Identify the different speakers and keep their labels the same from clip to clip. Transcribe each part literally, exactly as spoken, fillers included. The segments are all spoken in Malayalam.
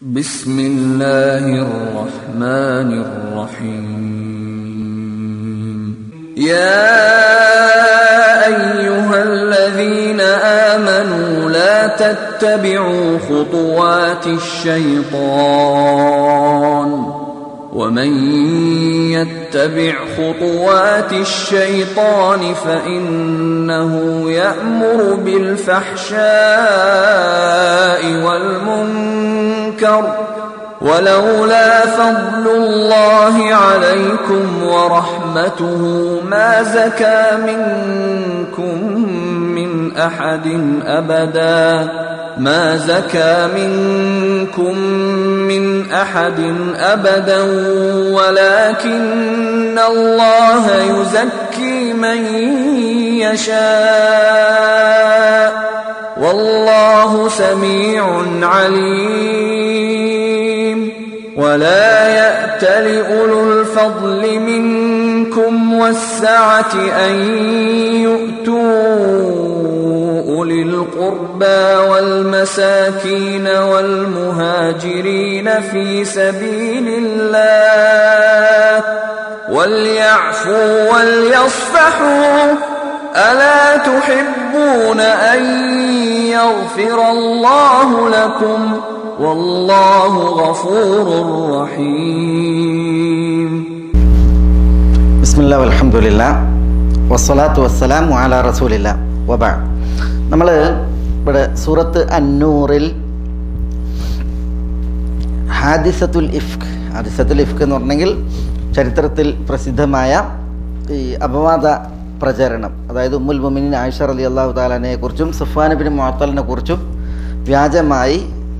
Speaker 1: بسم الله الرحمن الرحيم يا أيها الذين آمنوا لا تتبعوا خطوات الشيطان ومن يتبع خطوات الشيطان فإنه يأمر بالفحشاء والمنكر ولولا فضل الله عليكم ورحمته ما زكى منكم من أحد أبدا ما زكى منكم من أحد أبدا ولكن الله يزكي من يشاء والله سميع عليم ولا يأتل أولو الفضل منكم والسعة أن يؤتوا أولي القربى والمساكين والمهاجرين في سبيل الله وليعفوا وليصفحوا ألا تحبون أن يغفر الله لكم والله غفور رحيم
Speaker 2: بسم الله والحمد لله والصلاة والسلام على رسول الله وبعد നമ്മൾ ഇവിടെ സൂറത്ത് അന്നൂറിൽ ഹാദിസത്തുൽ ഇഫ്ക് ഹാദിസത്തുൽ ഇഫ്ക് എന്ന് പറഞ്ഞെങ്കിൽ ചരിത്രത്തിൽ പ്രസിദ്ധമായ ഈ അപവാദ പ്രചരണം, അതായത് ഉമ്മുൽ മുഅ്മിനീൻ ആയിഷ റളിയല്ലാഹു തആലയെ കുറിച്ചും സഫ്വാൻ ഇബ്നു മുഅത്തലിനെ കുറിച്ചും വ്യാജമായി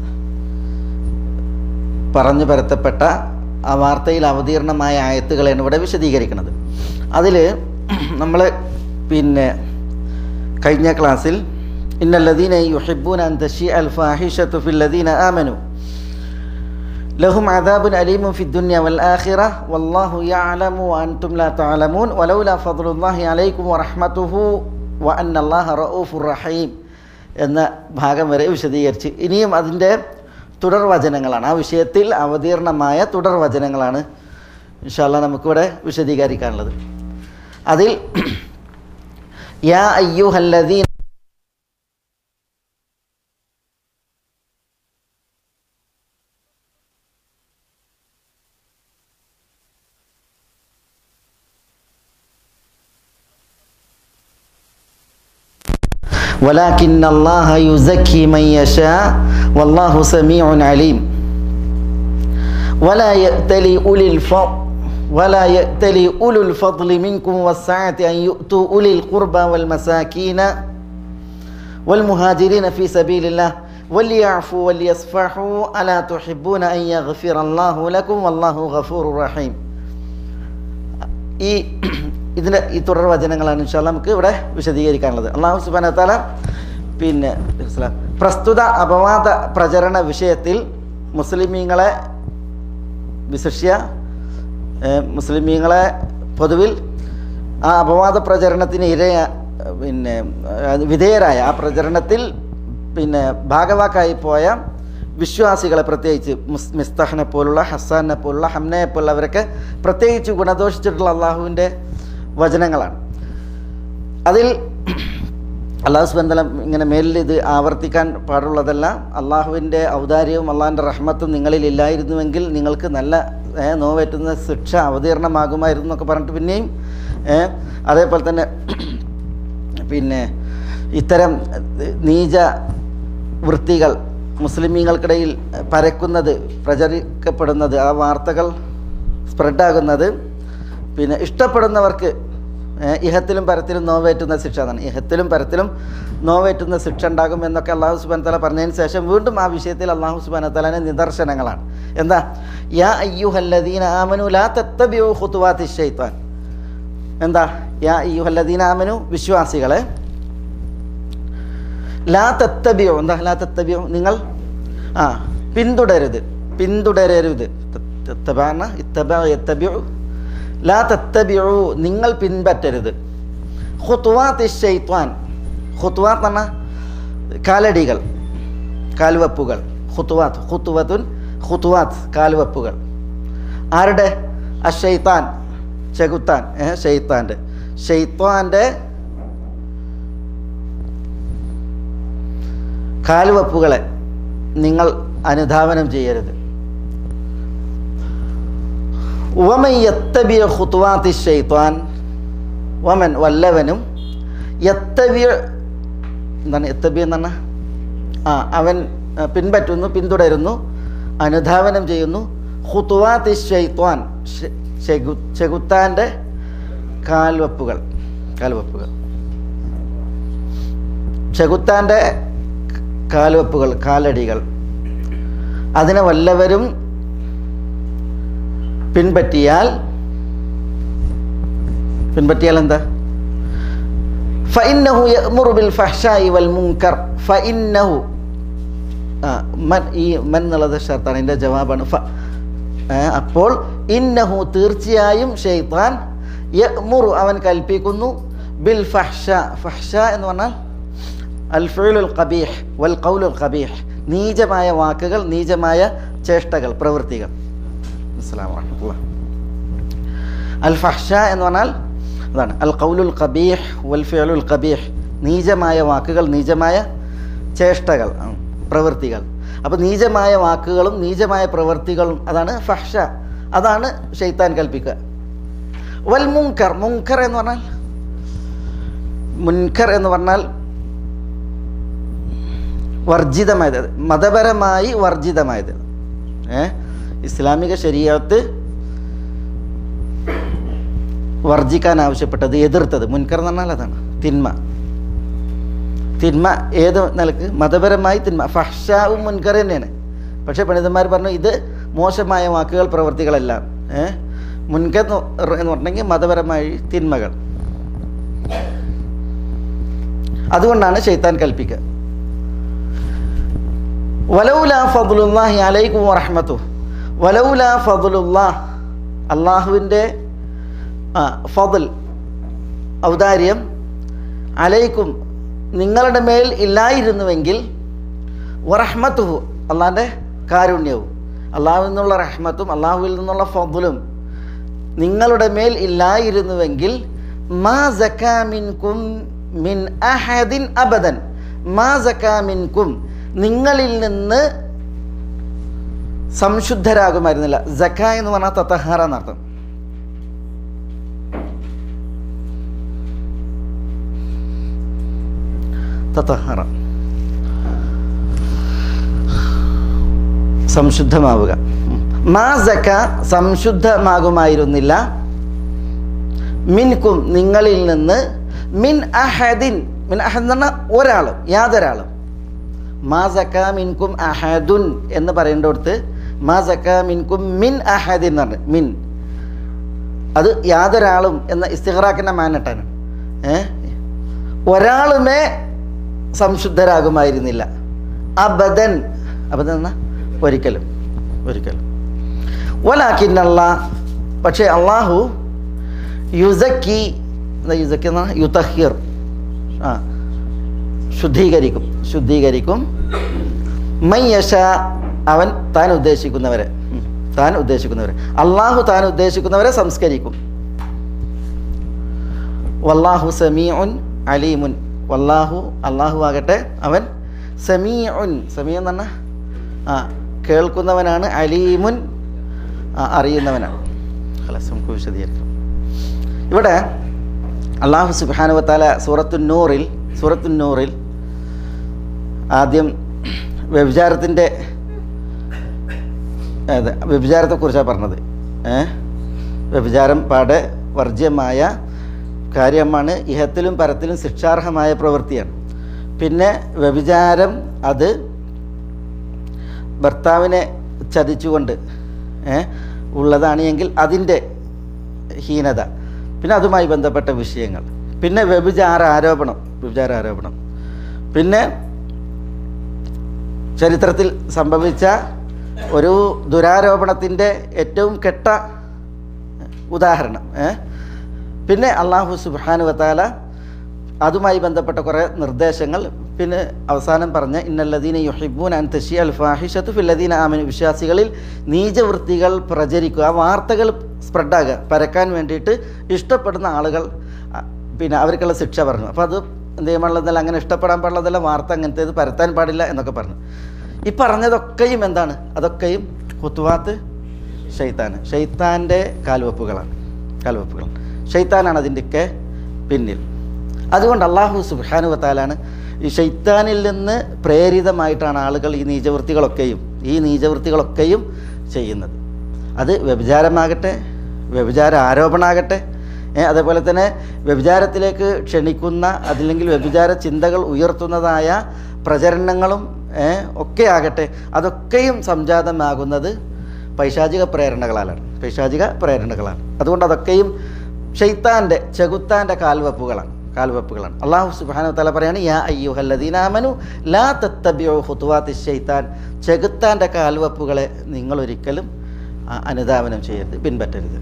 Speaker 2: പറഞ്ഞു പരത്തപ്പെട്ട ആ വാർത്തയിൽ അവതീർണമായ ആയത്തുകളാണ് ഇവിടെ വിശദീകരിക്കുന്നത്. അതിൽ നമ്മൾ പിന്നെ കഴിഞ്ഞ ക്ലാസ്സിൽ ഇന്നല്ലദീന യുഹിബ്ബൂന അൻ തശീഅ അൽ ഫാഹിഷതു ഫില്ലദീന ആമനു ലഹും അദാബുൻ അലീമുൻ ഫിദ്ദുനിയ വൽ ആഖിറ വല്ലാഹു യഅലമു വഅൻതും ലാ തഅലമൂൻ വലൗലാ ഫദ്ലുല്ലാഹി അലൈക്കും വറഹ്മതുഹു വഅന്നല്ലാഹ റഊഫുർ റഹീം എന്ന ഭാഗം വരെ വിശദീകരിച്ച് ഇനിയും അതിൻ്റെ തുടർ വചനങ്ങളാണ്, ആ വിഷയത്തിൽ അവതീർണമായ തുടർ വചനങ്ങളാണ് ഇൻഷാ അല്ലാഹ് നമുക്കിവിടെ വിശദീകരിക്കാനുള്ളത്. അതിൽ യാ അയ്യുഹല്ലദീന ولكن الله يزكي من يشاء والله سميع عليم ولا يأتلي أولي الفضل ولا يأتلي أولو الفضل منكم والسعة أن يؤتوا أولي القربى والمساكين والمهاجرين في سبيل الله وليعفوا وليصفحوا ألا تحبون أن يغفر الله لكم والله غفور رحيم. ഈ ഇതിൻ്റെ ഈ തുടർ വചനങ്ങളാണ് ഇൻഷാ അല്ലാഹ് നമുക്ക് ഇവിടെ വിശദീകരിക്കാനുള്ളത്. അല്ലാഹു സുബ്ഹാനഹു വ തആല പിന്നെ പ്രസ്തുത അപവാദ പ്രചരണ വിഷയത്തിൽ മുസ്ലിമീങ്ങളെ വിശിഷ്യ മുസ്ലിമീങ്ങളെ പൊതുവിൽ ആ അപവാദ പ്രചരണത്തിന് ഇരയ പിന്നെ വിധേയരായ ആ പ്രചരണത്തിൽ പിന്നെ ഭാഗവാക്കായി പോയ വിശ്വാസികളെ, പ്രത്യേകിച്ച് മുസ് മിസ്തഹിനെ പോലുള്ള ഹസ്സാനെ പോലുള്ള ഹംനയെ പോലുള്ളവരൊക്കെ പ്രത്യേകിച്ച് ഗുണദോഷിച്ചിട്ടുള്ള അള്ളാഹുവിൻ്റെ വചനങ്ങളാണ്. അതിൽ അള്ളാഹു സുബ്ഹാനഹു വ തആല ഇങ്ങനെ മേലിൽ ഇത് ആവർത്തിക്കാൻ പാടുള്ളതല്ല. അള്ളാഹുവിൻ്റെ ഔദാര്യവും അള്ളാഹിൻ്റെ റഹ്മത്തും നിങ്ങളിൽ ഇല്ലായിരുന്നുവെങ്കിൽ നിങ്ങൾക്ക് നല്ല നോവേറ്റുന്ന ശിക്ഷ അവതീർണമാകുമായിരുന്നു എന്നൊക്കെ പറഞ്ഞിട്ട് പിന്നെയും അതേപോലെ തന്നെ പിന്നെ ഇത്തരം നീച വൃത്തികൾ മുസ്ലിമീങ്ങൾക്കിടയിൽ പരക്കുന്നത്, പ്രചരിക്കപ്പെടുന്നത്, ആ വാർത്തകൾ സ്പ്രെഡാകുന്നത് പിന്നെ ഇഷ്ടപ്പെടുന്നവർക്ക് ഇഹത്തിലും പരത്തിലും നോവേറ്റുന്ന ശിക്ഷ എന്നാണ്. ഇഹത്തിലും പരത്തിലും നോവേറ്റുന്ന ശിക്ഷ ഉണ്ടാകും എന്നൊക്കെ അള്ളാഹു സുബ്ഹാനഹു വ തആല പറഞ്ഞതിന് ശേഷം വീണ്ടും ആ വിഷയത്തിൽ അള്ളാഹു സുബ്ഹാനഹു വ തആലയുടെ നിദർശനങ്ങളാണ്. എന്താ? യാ അയ്യുഹല്ലദീന ആമനു ലാ തത്തബിഉ ഖുതുവാതി ശൈത്താൻ. എന്താ? യാ അയ്യുഹല്ലദീന ആമനു, വിശ്വാസികളെ, ലാ തത്തബിഉ, എന്താ ലാ തത്തബിഉ, നിങ്ങൾ ആ പിന്തുടരുത്, പിന്തുടരരുത്. തത്തബഅന ഇത്തബഅ യത്തബിഉ, ലാ തത്തബിഉ, നിങ്ങൾ പിൻപറ്റരുത്. ഖുതുവാതി ശൈത്താൻ, ഖുതുവാത്ത് എന്ന് പറഞ്ഞാൽ കാലടികൾ, കാൽവെപ്പുകൾ. ഖുതുവാത്ത് ഖുതുവത്തുൻ ഖുതുവാത്ത് കാൽവെപ്പുകൾ. ആരുടെ? അഷെയ്ത്താൻ, ചെകുത്താൻ, ഷെയ്ത്താൻ്റെ ഷെയ്ത്താൻ്റെ കാൽവെപ്പുകളെ നിങ്ങൾ അനുധാവനം ചെയ്യരുത്. വമൻ യത്തബിയ ഖുതുവാത്തി ഷെയ്ത്താൻ, വമൻ വല്ലവനും യത്തബിയ എന്താണ് യത്തബിയ എന്നാണ് ആ അവൻ പിൻപറ്റുന്നു, പിന്തുടരുന്നു, അനുധാവനം ചെയ്യുന്നു ഖുതുവാത്തി ഷെയ്ത്താൻ ചെകു ചെകുത്താൻ്റെ കാൽവെപ്പുകൾ കാൽവെപ്പുകൾ ചെകുത്താൻ്റെ കാൽവെപ്പുകൾ കാലടികൾ അതിനെ വല്ലവരും പിൻപറ്റിയാൽ പിൻപറ്റിയാൽ എന്താ? ഫഇന്നഹു യഅ്മുറു ബിൽ ഫഹ്ശാഇ വൽ മുൻകർ. ഫഇന്നഹു ആ മൻ ഈ മൻ എന്നുള്ളത് ഷർത്താണ്, ഇതിൻ്റെ ജവാബാണ് ഫ. അപ്പോൾ ഇന്നഹു തീർച്ചയായും ഷെയ്ത്താൻ യഅ്മുറു അവൻ കൽപ്പിക്കുന്നു ബിൽ ഫഹ്ശ. ഫഹ്ശ എന്ന് പറഞ്ഞാൽ അൽ ഫിഅലുൽ ഖബീഹ് വൽ ഖൗലുൽ ഖബീഹ്, നീചമായ വാക്കുകൾ, നീചമായ ചേഷ്ടകൾ, പ്രവൃത്തികൾ. അസ്സലാമു അലൈക്കും. അൽ ഫഹ്ശ എന്ന് പറഞ്ഞാൽ അതാണ് അൽ ഖൗലുൽ ഖബീഹ് വൽ ഫിഅലുൽ ഖബീഹ്, നീചമായ വാക്കുകൾ, നീചമായ ചേഷ്ടകൾ, പ്രവൃത്തികൾ. അപ്പോൾ നീചമായ വാക്കുകളും നീചമായ പ്രവൃത്തികളും അതാണ് ഫഹ്ശ, അതാണ് ശൈത്താൻ കൽപ്പിക്കുക. വൽ മുൻകർ, മുൻകർ എന്ന് പറഞ്ഞാൽ മുൻകർ എന്ന് പറഞ്ഞാൽ വർജിതമായത്, മതപരമായി വർജിതമായത്. ഏ ഇസ്ലാമിക ശരീഅത്ത് വർജിക്കാൻ ആവശ്യപ്പെട്ടത്, എതിർത്തത്. മുൻകർ എന്ന് പറഞ്ഞാൽ അതാണ് തിന്മ. തിന്മ ഏത് നിലക്ക്? മതപരമായി തിന്മ. ഫഹ്ശാവും മുൻകർ തന്നെയാണ്. പക്ഷേ പണ്ഡിതന്മാർ പറഞ്ഞു ഇത് മോശമായ വാക്കുകൾ, പ്രവൃത്തികളെല്ലാം. ഏഹ് മുൻകർ എന്ന് പറഞ്ഞെങ്കിൽ മതപരമായി തിന്മകൾ. അതുകൊണ്ടാണ് ശൈത്താൻ കൽപ്പിക്കുക. വലൗലാ ഫദ്ലുല്ലാഹി അലൈക്കും വറഹ്മത്തുഹു, വലൗലാ ഫദ്ലുല്ലാഹ്, അള്ളാഹുവിൻ്റെ ഫദ്ൽ ഔദാര്യം, അലൈക്കും നിങ്ങളുടെ മേൽ ഇല്ലായിരുന്നുവെങ്കിൽ, വറഹ്മത്തുഹു അള്ളാഹിൻ്റെ കാരുണ്യവും, അള്ളാഹുവിൽ നിന്നുള്ള റഹ്മത്തും അള്ളാഹുവിൽ നിന്നുള്ള ഫദ്ലും നിങ്ങളുടെ മേൽ ഇല്ലായിരുന്നുവെങ്കിൽ, മാ സക്കാ മിൻകും മിൻ അഹദിൻ അബദൻ, മാ സക്കാ മിൻകും നിങ്ങളിൽ നിന്ന് സംശുദ്ധരാകുമായിരുന്നില്ല. സക്ക എന്ന് പറഞ്ഞാൽ തതഹറ എന്നർത്ഥം. തതഹറ സംശുദ്ധമാവുക. മാ സക്ക സംശുദ്ധമാകുമായിരുന്നില്ല, മിൻകും നിങ്ങളിൽ നിന്ന്, മിൻ അഹദിൻ, മിൻ അഹദ് എന്ന് പറഞ്ഞാൽ ഒരാളും, യാതൊരാളും. മാ സക്കാ മിൻകും അഹദുൻ എന്ന് പറയേണ്ടടുത്ത് മാ സക്കാ മിൻകും മിൻ അഹദിൻ എന്ന് പറഞ്ഞു. മിൻ അത് യാതൊരാളും എന്ന ഇസ്തിഗ്റാഖിൻ്റെ മാനട്ടാണ്. ഏഹ് ഒരാളുമേ സംശുദ്ധരാകുമായിരുന്നില്ല. അബദൻ, അബദൻ എന്നാ ഒരിക്കലും, ഒരിക്കലും. വലാകിൻ അല്ലാഹ്, പക്ഷേ അള്ളാഹു യുസക്കി, യുസക്കി എന്നാ യുതഹിർ, ആ ശുദ്ധീകരിക്കും, ശുദ്ധീകരിക്കും. മയ്യശ അവൻ താൻ ഉദ്ദേശിക്കുന്നവരെ, താൻ ഉദ്ദേശിക്കുന്നവരെ അള്ളാഹു താൻ ഉദ്ദേശിക്കുന്നവരെ സംസ്കരിക്കും. വല്ലാഹു സമീഉൻ അലീമുൻ, വല്ലാഹു അള്ളാഹു ആകട്ടെ അവൻ സമീഉൻ, സമീ എന്ന് പറഞ്ഞാൽ ആ കേൾക്കുന്നവനാണ്, അലീമുൻ അറിയുന്നവനാണ്. നമുക്ക് വിശദീകരിക്കാം. ഇവിടെ അള്ളാഹു സുബ്ഹാനഹു വ തആല സൂറത്തുൻ നൂറിൽ സൂറത്തുൻ നൂറിൽ ആദ്യം വ്യഭിചാരത്തിൻ്റെ അതെ വ്യഭിചാരത്തെക്കുറിച്ചാണ് പറഞ്ഞത്. ഏഹ് വ്യഭിചാരം പാടെ വർജ്യമായ കാര്യമാണ്, ഇഹത്തിലും പരത്തിലും ശിക്ഷാർഹമായ പ്രവൃത്തിയാണ്. പിന്നെ വ്യഭിചാരം അത് ഭർത്താവിനെ ചതിച്ചുകൊണ്ട് ഏഹ് ഉള്ളതാണ് എങ്കിൽ അതിൻ്റെ ഹീനത, പിന്നെ അതുമായി ബന്ധപ്പെട്ട വിഷയങ്ങൾ, പിന്നെ വ്യഭിചാര ആരോപണം വ്യഭിചാര ആരോപണം പിന്നെ ചരിത്രത്തിൽ സംഭവിച്ച ഒരു ദുരാരോപണത്തിൻ്റെ ഏറ്റവും കെട്ട ഉദാഹരണം. പിന്നെ അള്ളാഹു സുബ്ഹാനഹു വ തആല അതുമായി ബന്ധപ്പെട്ട കുറേ നിർദ്ദേശങ്ങൾ, പിന്നെ അവസാനം പറഞ്ഞ ഇന്നല്ലദീന യുഹിബ്ബൂന അൻ തശിഅൽ ഫാഹിഷതു ഫില്ലദീന ആമനു, വിശ്വാസികളിൽ നീചവൃത്തികൾ പ്രചരിക്കുക, വാർത്തകൾ സ്പ്രെഡാകുക, പരക്കാൻ വേണ്ടിയിട്ട് ഇഷ്ടപ്പെടുന്ന ആളുകൾ പിന്നെ അവർക്കുള്ള ശിക്ഷ പറഞ്ഞു. അപ്പോൾ അത് എന്ത് ചെയ്യാൻ പാടുള്ളതല്ല, അങ്ങനെ ഇഷ്ടപ്പെടാൻ പാടുള്ളതല്ല, വാർത്ത അങ്ങനത്തേത് പരത്താൻ പാടില്ല എന്നൊക്കെ പറഞ്ഞു. ഈ പറഞ്ഞതൊക്കെയും എന്താണ്? അതൊക്കെയും ഖുത്വാത്ത് ഷൈത്താൻ, ഷൈത്താൻ്റെ കാൽവെപ്പുകളാണ് കാൽവെപ്പുകളാണ് ഷൈത്താനാണ് അതിൻ്റെയൊക്കെ പിന്നിൽ. അതുകൊണ്ട് അള്ളാഹു സുബ്ഹാനഹു വ തആലയാണ് ഈ ഷൈത്താനിൽ നിന്ന് പ്രേരിതമായിട്ടാണ് ആളുകൾ ഈ നീചവൃത്തികളൊക്കെയും ഈ നീചവൃത്തികളൊക്കെയും ചെയ്യുന്നത്. അത് വ്യഭിചാരമാകട്ടെ, വ്യഭിചാര ആരോപണമാകട്ടെ, അതേപോലെ തന്നെ വ്യഭിചാരത്തിലേക്ക് ക്ഷണിക്കുന്ന അതല്ലെങ്കിൽ വ്യഭിചാര ചിന്തകൾ ഉയർത്തുന്നതായ പ്രചരണങ്ങളും ഒക്കെ ആകട്ടെ, അതൊക്കെയും സംജാതമാകുന്നത് പൈശാചിക പ്രേരണകളാലാണ് പൈശാചിക പ്രേരണകളാണ് അതുകൊണ്ട് അതൊക്കെയും ഷൈത്താൻ്റെ ചെകുത്താൻ്റെ കാൽവെപ്പുകളാണ് കാൽവെപ്പുകളാണ് അള്ളാഹു സുബ്ഹാനഹു വ തആല പറയാണ്, യാ അയ്യുഹല്ലദീന ആമനു ലാ തത്തബിഉ ഖുതുവാത്തി ശൈത്താൻ, ചെകുത്താൻ്റെ കാൽവെപ്പുകളെ നിങ്ങൾ ഒരിക്കലും അനുധാവനം ചെയ്യരുത്, പിൻപറ്റരുത്.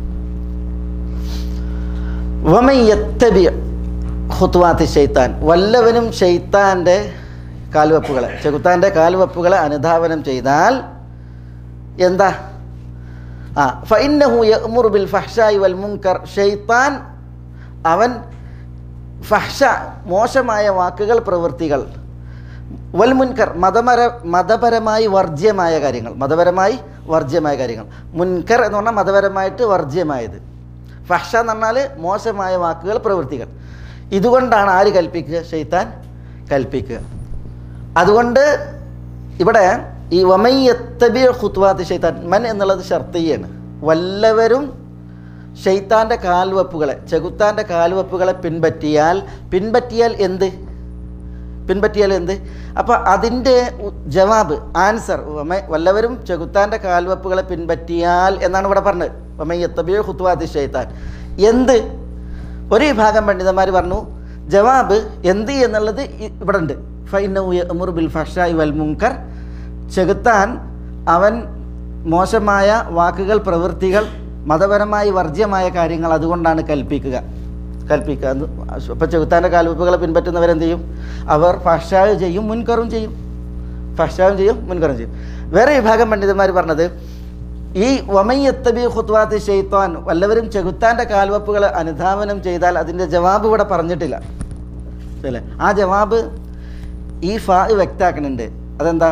Speaker 2: വമൻ യത്തബി ഖുതുവാത്തി ശൈത്താൻ, വല്ലവനും ഷൈത്താൻ്റെ കാൽവെപ്പുകളെ ചെകുത്താൻ്റെ കാൽവെപ്പുകളെ അനുധാവനം ചെയ്താൽ എന്താ? ആ ഫഇന്നഹു യഅ്മുറു ബിൽ ഫഹ്ശാഇ വൽ മുൻകർ, ഷൈത്താൻ അവൻ ഫഹ്ശ മോശമായ വാക്കുകൾ പ്രവൃത്തികൾ, വൽ മുൻകർ മതപര മതപരമായി വർജ്യമായ കാര്യങ്ങൾ മതപരമായി വർജ്യമായ കാര്യങ്ങൾ മുൻകർ എന്ന് പറഞ്ഞാൽ മതപരമായിട്ട് വർജ്യമായത്, ഫഹ്ശ എന്ന് പറഞ്ഞാൽ മോശമായ വാക്കുകൾ പ്രവൃത്തികൾ. ഇതുകൊണ്ടാണ് ആര് കൽപ്പിക്കുക? ഷൈത്താൻ കൽപ്പിക്കുക. അതുകൊണ്ട് ഇവിടെ ഈ വമൻ യത്തബിഉ ഖുതുവാത്തി ശൈത്താൻ, മൻ എന്നുള്ളത് ഷർത്തിയാണ്. വല്ലവരും ഷൈത്താൻ്റെ കാൽവെപ്പുകളെ ചെകുത്താൻ്റെ കാൽവെപ്പുകളെ പിൻപറ്റിയാൽ പിൻപറ്റിയാൽ എന്ത് പിൻപറ്റിയാൽ എന്ത് അപ്പോൾ അതിൻ്റെ ജവാബ് ആൻസർ വല്ലവരും ചെകുത്താൻ്റെ കാൽവെപ്പുകളെ പിൻപറ്റിയാൽ എന്നാണ് ഇവിടെ പറഞ്ഞത്. വമൻ യത്തബിഉ ഖുതുവാത്തി ശൈത്താൻ എന്ത്? ഒരു വിഭാഗം പണ്ഡിതന്മാർ പറഞ്ഞു ജവാബ് എന്ത് എന്നുള്ളത് ഇവിടെ ഉണ്ട്. ഫഇന്നഹു യഅ്മുറു ബിൽ ഫഹ്ശാഇ വൽ മുൻകർ, ചെകുത്താൻ അവൻ മോശമായ വാക്കുകൾ പ്രവൃത്തികൾ മതപരമായി വർജ്യമായ കാര്യങ്ങൾ അതുകൊണ്ടാണ് കൽപ്പിക്കുക കൽപ്പിക്കുക അപ്പോൾ ചെകുത്താൻ്റെ കാൽവെപ്പുകളെ പിൻപറ്റുന്നവരെന്ത് ചെയ്യും? അവർ ഫഹ്ശാവ് ചെയ്യും, മുൻകറും ചെയ്യും ഫഹ്ശാവും ചെയ്യും, മുൻകറും ചെയ്യും. വേറെ വിഭാഗം പണ്ഡിതന്മാർ പറഞ്ഞത് ഈ വമൻ യത്തബിഉ ഖുതുവാത്തി ശൈത്താൻ, വല്ലവരും ചെകുത്താൻ്റെ കാൽവെപ്പുകളെ അനുധാവനം ചെയ്താൽ അതിൻ്റെ ജവാബ് ഇവിടെ പറഞ്ഞിട്ടില്ല അല്ലേ? ആ ജവാബ് ഈ ഫാ വ്യക്താക്കുന്നുണ്ട്. അതെന്താ?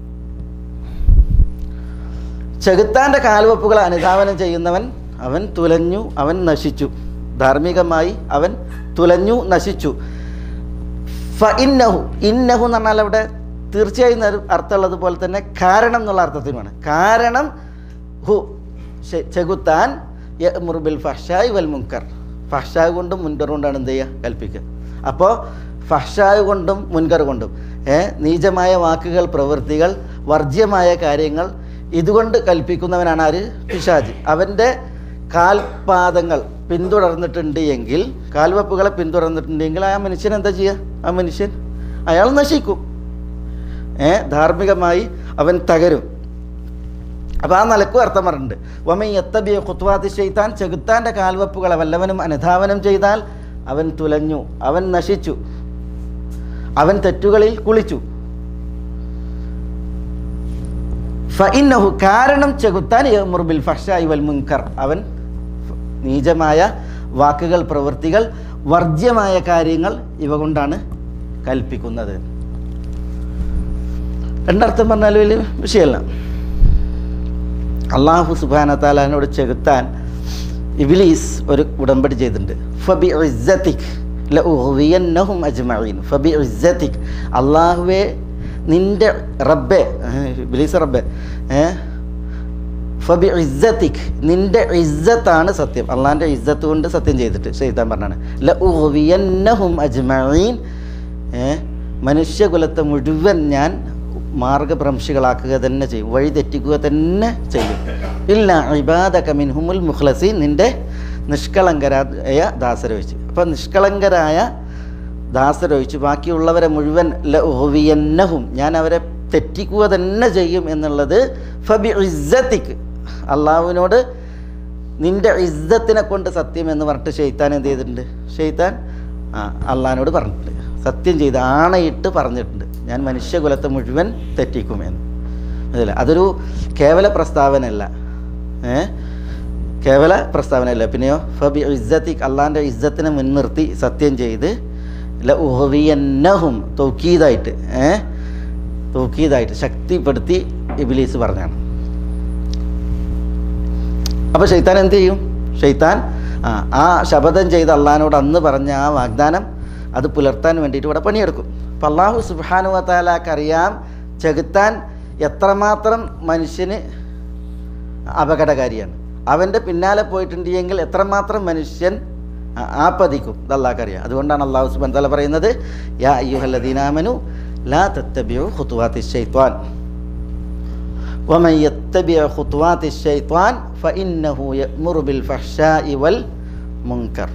Speaker 2: ചെകുത്താൻ്റെ കാൽവെപ്പുകളെ അനുധാവനം ചെയ്യുന്നവൻ അവൻ തുലഞ്ഞു, അവൻ നശിച്ചു, ധാർമ്മികമായി അവൻ തുലഞ്ഞു നശിച്ചു. ഫ ഇന്നഹു ഇന്നഹു എന്ന് പറഞ്ഞാൽ അവിടെ തീർച്ചയായും അർത്ഥമുള്ളത് പോലെ തന്നെ കാരണം എന്നുള്ള അർത്ഥത്തിനുമാണ്. കാരണം ഹു ചെകുത്താൻ യഅ്മുറു ബിൽ ഫഹ്ശാഇ വൽ മുൻകർ, ഫഹ്ശാ കൊണ്ടും മുൻകർ കൊണ്ടാണ് എന്ത് ചെയ്യുക? കൽപ്പിക്കുക. അപ്പോൾ ഫഹ്ശാ കൊണ്ടും മുൻകർ കൊണ്ടും നീചമായ വാക്കുകൾ പ്രവൃത്തികൾ വർജ്യമായ കാര്യങ്ങൾ ഇതുകൊണ്ട് കൽപ്പിക്കുന്നവനാണ് ആര്? പിശാച്. അവൻ്റെ കാൽപാദങ്ങൾ പിന്തുടർന്നിട്ടുണ്ട് എങ്കിൽ, കാൽവെപ്പുകളെ പിന്തുടർന്നിട്ടുണ്ടെങ്കിൽ ആ മനുഷ്യൻ എന്താ ചെയ്യുക? ആ മനുഷ്യൻ അയാൾ നശിക്കും, ഏ ധാർമ്മികമായി അവൻ തകരും. അപ്പോൾ ആ നിലക്കും അർത്ഥം പറഞ്ഞിട്ടുണ്ട്. വമൻ യത്തബിഉ ഖുതുവാത്തി ശൈത്താൻ, ചെകുത്താൻ്റെ കാൽവെപ്പുകളെ വല്ലവനും അനുധാവനം ചെയ്താൽ അവൻ തുലഞ്ഞു, അവൻ നശിച്ചു, അവൻ തെറ്റുകളിൽ കുളിച്ചു. ഫഇന്നഹു, കാരണം ചെകുത്താൻ യഅ്മുറു ബിൽ ഫഹ്ശാഇ വൽ മുൻകർ, അവൻ നീചമായ വാക്കുകൾ പ്രവൃത്തികൾ വർജ്യമായ കാര്യങ്ങൾ ഇവ കൊണ്ടാണ് കൽപ്പിക്കുന്നത്. രണ്ടർത്ഥം പറഞ്ഞാൽ വലിയ വിഷയമല്ല. അള്ളാഹു സുബ്ഹാനഹു വ തആലയോട് ചെകുത്താൻ ഇബ്ലീസ് ഒരു ഉടമ്പടി ചെയ്തിട്ടുണ്ട്. ഫബിഇസ്സതിക് ലഉഗ്വിയന്നഹും അജ്മഈൻ, ഫബിഇസ്സതിക്, അള്ളാഹുവേ നിൻ്റെ റബ്ബെ, ഇബ്ലീസ് റബ്ബെ, ഫബിഇസ്സതിക്, നിൻ്റെ ഇസ്സത്താണ് സത്യം, അള്ളാഹിൻ്റെ ഇസ്സത്ത് കൊണ്ട് സത്യം ചെയ്തിട്ട് ശൈത്താൻ പറഞ്ഞാണ്. ലഉഗ്വിയന്നഹും അജ്മഈൻ, മനുഷ്യകുലത്തെ മുഴുവൻ ഞാൻ മാർഗഭ്രംശികളാക്കുക തന്നെ ചെയ്യും, വഴി തെറ്റിക്കുക തന്നെ ചെയ്യും. ഇല്ല ഇബാദക മിൻഹുമുൽ മുഖ്ലസീൻ, നിൻ്റെ നിഷ്കളങ്കരായ ദാസരൊഴിച്ച്. അപ്പം നിഷ്കളങ്കരായ ദാസരൊഴിച്ച് ബാക്കിയുള്ളവരെ മുഴുവൻ ലഉഗ്വിയന്നഹും, ഞാൻ അവരെ തെറ്റിക്കുക തന്നെ ചെയ്യും എന്നുള്ളത് ഫബിഇസ്സതിക്, അള്ളാഹുവിനോട് നിൻ്റെ ഇസ്സത്തിനെ കൊണ്ട് സത്യം എന്ന് പറഞ്ഞിട്ട് ഷെയ്ത്താൻ എന്ത് ചെയ്തിട്ടുണ്ട്? ഷെയ്ത്താൻ ആ അള്ളാഹിനോട് പറഞ്ഞിട്ടുണ്ട്, സത്യം ചെയ്ത് ആണയിട്ട് പറഞ്ഞിട്ടുണ്ട്, ഞാൻ മനുഷ്യകുലത്തെ മുഴുവൻ തെറ്റിക്കുമെന്ന്. അതല്ല, അതൊരു കേവല പ്രസ്താവനയല്ല, ഏ കേവല പ്രസ്താവനയല്ല. പിന്നെയോ ഫബി ഇസ്സത്തിക്, അള്ളാൻ്റെ ഇസ്സത്തിനെ മുൻനിർത്തി സത്യം ചെയ്ത് ല ഉഹവിയന്നഹും തൗക്കീദായിട്ട് ഏ തൗക്കീദായിട്ട് ശക്തിപ്പെടുത്തി ഇബ്ലീസ് പറഞ്ഞാണ്. അപ്പോൾ ശൈത്താൻ എന്ത് ചെയ്യും? ശൈത്താൻ ആ ആ ശപഥം ചെയ്ത് അള്ളാഹിനോട് അന്ന് പറഞ്ഞ ആ വാഗ്ദാനം അത് പുലർത്താൻ വേണ്ടിയിട്ട് ഇവിടെ പണിയെടുക്കും. അപ്പം അള്ളാഹു സുബ്ഹാനഹു വ തആലക്കറിയാം ചെകുത്താൻ എത്രമാത്രം മനുഷ്യന് അപകടകാരിയാണ്. അവൻ്റെ പിന്നാലെ പോയിട്ടുണ്ടെങ്കിൽ എത്രമാത്രം മനുഷ്യൻ ആപതിക്കും ഇത് അള്ളാഹ്ക്കറിയാം. അതുകൊണ്ടാണ് അള്ളാഹു സുബ്ഹാനഹു വ തആല പറയുന്നത്, യാ അയ്യുഹല്ലദീന ആമനു ലാ തത്തബിഉ ഖുതുവാതി ശൈത്വാൻ വമൻ യത്തബിഉ ഖുതുവാതി ശൈത്വാൻ ഫഇന്നഹു യഅ്മുറു ബിൽ ഫഹ്ശാഇ വൽ മുൻകർ.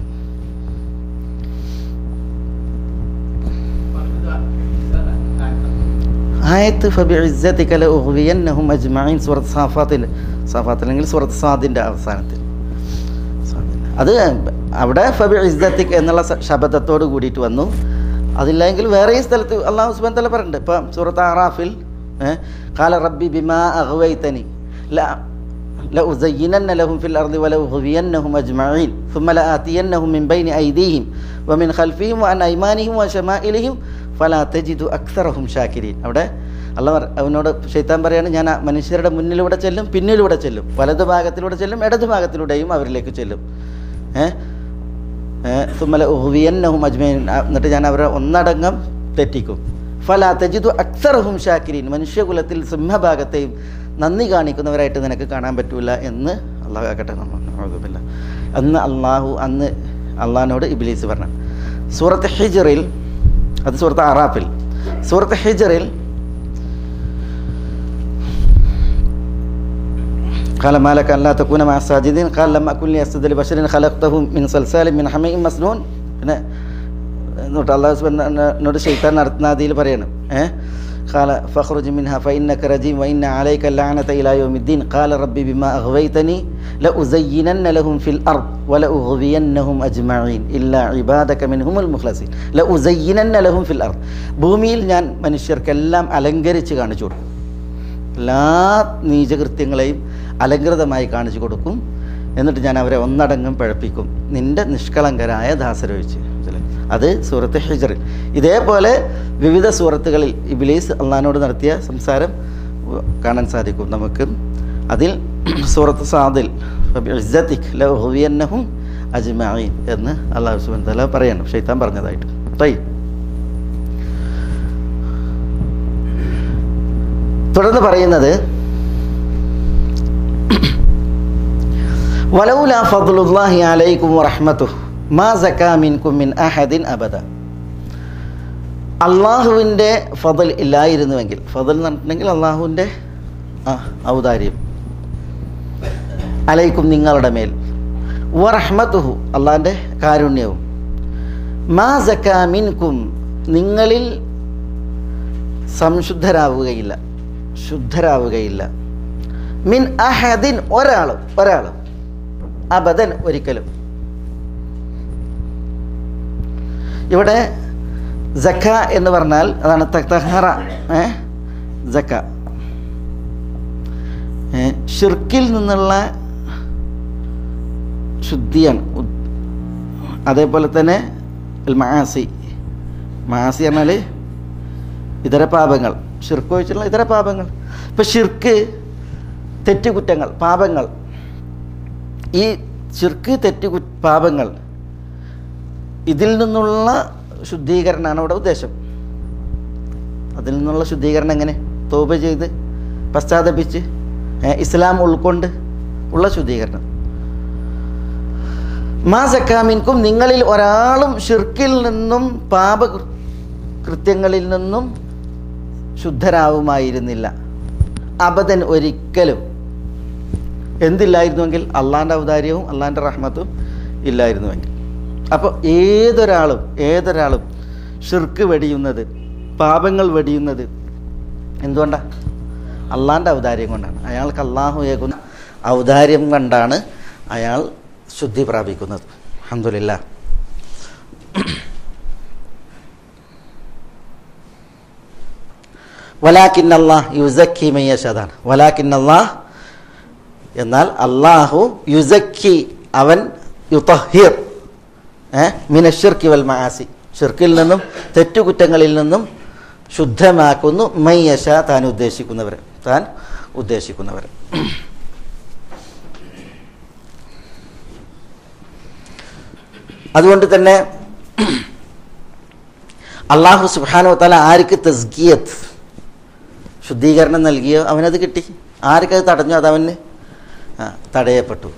Speaker 2: ആയത്ത് ഫബിഇസ്സതിക ലഉഗ്വിയന്നഹും അജ്മഈൻ, സൂറത്ത് സാഫാത്തിൽ സാഫാത്ത് അല്ലെങ്കിൽ സൂറത്ത് സാദിൻ്റെ അവസാനത്തിൽ. അത് അവിടെ ഫബിഇസ്സതിക എന്നുള്ള ശബ്ദത്തോട് കൂടിയിട്ട് വന്നു. അതില്ലെങ്കിൽ വേറെയും സ്ഥലത്ത് അല്ലാഹു സുബ്ഹാനഹു വ തആല പറയുന്നുണ്ട്. ഇപ്പം സൂറത്ത് അറാഫിൽ ഖാല റബ്ബി ബിമാ അഗ്വൈതനി ല ലഉസയ്യിനന്ന ലഹും ഫിൽ അർളി വലഉഗ്വിയന്നഹും അജ്മഈൻ ثم لآتينهم من بين أيديهم ومن خلفهم وعن أيمانهم وشمائلهم ഫലാ തജിദു അക്സറഹും ഷാക്കിരീൻ. അവിടെ അള്ളാഹ് അവനോട് ശൈത്താൻ പറയാണ്, ഞാൻ മനുഷ്യരുടെ മുന്നിലൂടെ ചെല്ലും, പിന്നിലൂടെ ചെല്ലും, വലതു ഭാഗത്തിലൂടെ ചെല്ലും, ഇടതു ഭാഗത്തിലൂടെയും അവരിലേക്ക് ചെല്ലും. ഏഹ് സുമല ഉഹ്വിയന്നഹും അജ്മഈൻ, എന്നിട്ട് ഞാൻ അവരെ ഒന്നടങ്കം തെറ്റിക്കും. ഫലാ തജിദു അക്സറഹും ഷാക്കിരീൻ, മനുഷ്യകുലത്തിൽ സിംഹഭാഗത്തെയും നന്ദി കാണിക്കുന്നവരായിട്ട് നിനക്ക് കാണാൻ പറ്റൂല എന്ന് അള്ളാഹു ആക്കട്ടെ. നമ്മില്ല അന്ന് അള്ളാഹു അന്ന് അള്ളാഹിനോട് ഇബ്ലീസ് പറഞ്ഞു. സൂറത്ത് ഹിജ്റിൽ, അത് സൂറത്ത് അറാഫിൽ, സൂറത്ത് ഹിജ്റിൽ قال ما لك ألا تكون مع الساجدين قال لم أكن لأسجد لبشر خلقته من صلصال من حمإ مسنون. പിന്നെ എന്നിട്ട് അള്ളാഹു സുബ്ഹാനഹു ശൈത്താൻ നടത്തുന്നതിൽ പറയണം, ഏഹ് قال فاخرج منها فإنك رجيم وإن عليك اللعنة إلى يوم الدين قال ربي بما أغويتني لأزينن لهم في الأرض ولأغوينهم أجمعين إلا عبادك منهم المخلصين لأزينن لهم في الأرض. ഭൂമിയിൽ ഞാൻ മനുഷ്യർക്കെല്ലാം അലങ്കരിച്ച് കാണിച്ചു കൊടുക്കും, എല്ലാ നീചകൃത്യങ്ങളെയും അലങ്കൃതമായി കാണിച്ചു കൊടുക്കും, എന്നിട്ട് ഞാൻ അവരെ ഒന്നടങ്കം പഴപ്പിക്കും നിന്റെ നിഷ്കളങ്കരായ ദാസരൊഴിച്ച്. അത് സൂറത്ത് ഹിജ്റിൽ. ഇതേപോലെ വിവിധ സൂറത്തുകളിൽ ഇബ്ലീസ് അള്ളാഹിനോട് നടത്തിയ സംസാരം കാണാൻ സാധിക്കും നമുക്ക്. അതിൽ സൂറത്ത് സാദിൽ ഫബിഇസ്സതിക ലഉഗ്വിയന്നഹും അജ്മഈൻ എന്ന് അല്ലാഹു സുബ്ഹാനഹു വ തആല പറയണം, ശൈത്താൻ പറഞ്ഞതായിട്ട്. തയ്യ് തുടർന്ന് പറയുന്നത്, വലൗലാ ഫദ്ലുല്ലാഹി അലൈക്കും വറഹ്മതുഹു മാ സകാ മിൻകും മിൻ അഹദിൻ അബദ. അള്ളാഹുവിൻ്റെ ഫദൽ ഇല്ലായിരുന്നുവെങ്കിൽ, ഫദൽ എന്ന് പറഞ്ഞിട്ടുണ്ടെങ്കിൽ അള്ളാഹുവിൻ്റെ ആ ഔദാര്യം, അലൈക്കും നിങ്ങളുടെ മേൽ, വറഹ്മതുഹു അള്ളാഹിൻ്റെ കാരുണ്യവും, മാ സകാ മിൻകും നിങ്ങളിൽ സംശുദ്ധരാവുകയില്ല, ശുദ്ധരാവുകയില്ല, മിൻ അഹദിൻ ഒരാളും ഒരാളും അബദൻ ഒരിക്കലും. ഇവിടെ സക്ക എന്ന് പറഞ്ഞാൽ അതാണ് തഹറ, ഏ സക്ക ഷിർക്കിൽ നിന്നുള്ള ശുദ്ധിയാണ്. അതേപോലെ തന്നെ മആസി, മആസി പറഞ്ഞാൽ ഇതര പാപങ്ങൾ, ഷിർക്ക് വെച്ചിട്ടുള്ള ഇതര പാപങ്ങൾ. ഇപ്പം ഷിർക്ക് തെറ്റുകുറ്റങ്ങൾ, പാപങ്ങൾ, ഈ ഷിർക്ക് തെറ്റു പാപങ്ങൾ ഇതിൽ നിന്നുള്ള ശുദ്ധീകരണമാണ് ഇവിടെ ഉദ്ദേശം. അതിൽ നിന്നുള്ള ശുദ്ധീകരണം എങ്ങനെ? തൗബ ചെയ്ത് പശ്ചാത്തപിച്ച് ഇസ്ലാം ഉൾക്കൊണ്ട് ഉള്ള ശുദ്ധീകരണം. മാ സക്കാ മിൻകും നിങ്ങളിൽ ഒരാളും ഷിർക്കിൽ നിന്നും പാപ കൃത്യങ്ങളിൽ നിന്നും ശുദ്ധരാവുമായിരുന്നില്ല, അബദൻ ഒരിക്കലും. എന്തില്ലായിരുന്നുവെങ്കിൽ? അള്ളാൻ്റെ ഔദാര്യവും അള്ളാൻ്റെ റഹ്മത്തും ഇല്ലായിരുന്നുവെങ്കിൽ. അപ്പോൾ ഏതൊരാളും ഏതൊരാളും ഷിർക്ക് വെടിയുന്നത്, പാപങ്ങൾ വെടിയുന്നത് എന്തുകൊണ്ടാണ്? അള്ളാൻ്റെ ഔദാര്യം കൊണ്ടാണ്. അയാൾക്ക് അള്ളാഹു ഏകുന്ന ഔദാര്യം കൊണ്ടാണ് അയാൾ ശുദ്ധി പ്രാപിക്കുന്നത്. അൽഹംദുലില്ലാഹ്. വലാകിൻ അല്ലാഹ് യുസക്കി മൻ യശാദാണ്. വലാകിൻ അല്ലാഹ് എന്നാൽ അല്ലാഹു യുസക്കി അവൻ യുതഹിർ മിനശ്ശിർക്കി വൽ മആസി ഷിർക്കിൽ നിന്നും തെറ്റുകുറ്റങ്ങളിൽ നിന്നും ശുദ്ധമാക്കുന്നു മൻ യശാ താൻ ഉദ്ദേശിക്കുന്നവരെ താൻ ഉദ്ദേശിക്കുന്നവരെ. അതുകൊണ്ട് തന്നെ അല്ലാഹു സുബ്ഹാനഹു വ തആല ആർക്ക് തസ്കിയത്ത് ശുദ്ധീകരണം നൽകിയോ അവനത് കിട്ടി. ആർക്കത് തടഞ്ഞോ അതവന് തടയപ്പെട്ടു.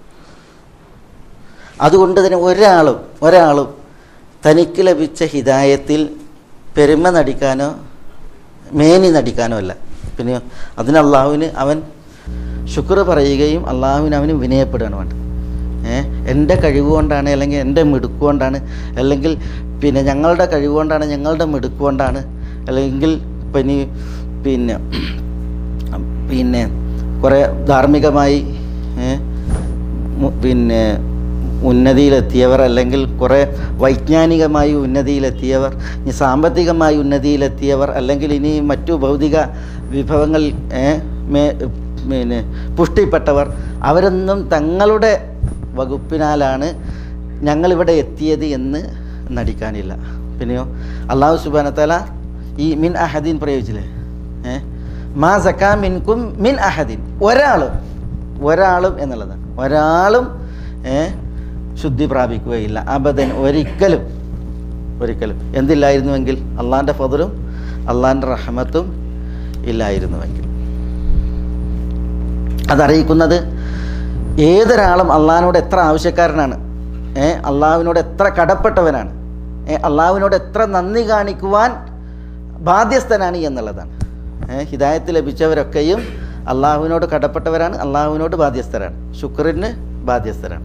Speaker 2: അതുകൊണ്ട് തന്നെ ഒരാളും ഒരാളും തനിക്ക് ലഭിച്ച ഹിദായത്തിൽ പെരുമ നടിക്കാനോ മേനി നടിക്കാനോ അല്ല. പിന്നെ അതിന് അള്ളാഹുവിന് അവൻ ശുക്ർ പറയുകയും അള്ളാഹുവിന് അവന് വിനയപ്പെടുകയാണ് വേണ്ടത്. ഏഹ് എൻ്റെ കഴിവുകൊണ്ടാണ്, അല്ലെങ്കിൽ എൻ്റെ മിടുക്കുകൊണ്ടാണ്, അല്ലെങ്കിൽ പിന്നെ ഞങ്ങളുടെ കഴിവുകൊണ്ടാണ്, ഞങ്ങളുടെ മിടുക്കുകൊണ്ടാണ്, അല്ലെങ്കിൽ പിന്നെ പിന്നെ പിന്നെ കുറേ ധാർമ്മികമായി പിന്നെ ഉന്നതിയിലെത്തിയവർ, അല്ലെങ്കിൽ കുറേ വൈജ്ഞാനികമായി ഉന്നതിയിലെത്തിയവർ, ഇനി സാമ്പത്തികമായി ഉന്നതിയിലെത്തിയവർ, അല്ലെങ്കിൽ ഇനി മറ്റു ഭൗതിക വിഭവങ്ങൾ പിന്നെ പുഷ്ടിപ്പെട്ടവർ, അവരൊന്നും തങ്ങളുടെ വകുപ്പിനാലാണ് ഞങ്ങളിവിടെ എത്തിയത് എന്ന് നടിക്കാനില്ല. പിന്നെയോ അല്ലാഹു സുബ്ഹാനഹു വ തആല ഈ മിൻ അഹദീൻ പ്രയോഗിച്ചില്ലേ, ഏഹ് മാ സക്കാ മിൻകും മിൻ അഹദീൻ, ഒരാളും ഒരാളും എന്നുള്ളതാണ്. ഒരാളും ഏഹ് ശുദ്ധി പ്രാപിക്കുകയില്ല അബദൻ, ഒരിക്കലും ഒരിക്കലും. എന്തില്ലായിരുന്നുവെങ്കിൽ അള്ളാൻ്റെ ഫദ്ലും അള്ളാൻ്റെ റഹ്മത്തും ഇല്ലായിരുന്നുവെങ്കിൽ. അതറിയിക്കുന്നത് ഏതൊരാളും അള്ളാഹിനോട് എത്ര ആവശ്യക്കാരനാണ്, ഏ അള്ളാഹുവിനോട് എത്ര കടപ്പെട്ടവനാണ്, ഏ അള്ളാഹുവിനോട് എത്ര നന്ദി കാണിക്കുവാൻ ബാധ്യസ്ഥനാണ് എന്നുള്ളതാണ്. ഏഹ് ഹിദായത്ത് ലഭിച്ചവരൊക്കെയും അള്ളാഹുവിനോട് കടപ്പെട്ടവരാണ്, അള്ളാഹുവിനോട് ബാധ്യസ്ഥരാണ്, ശുക്രിന് ബാധ്യസ്ഥരാണ്.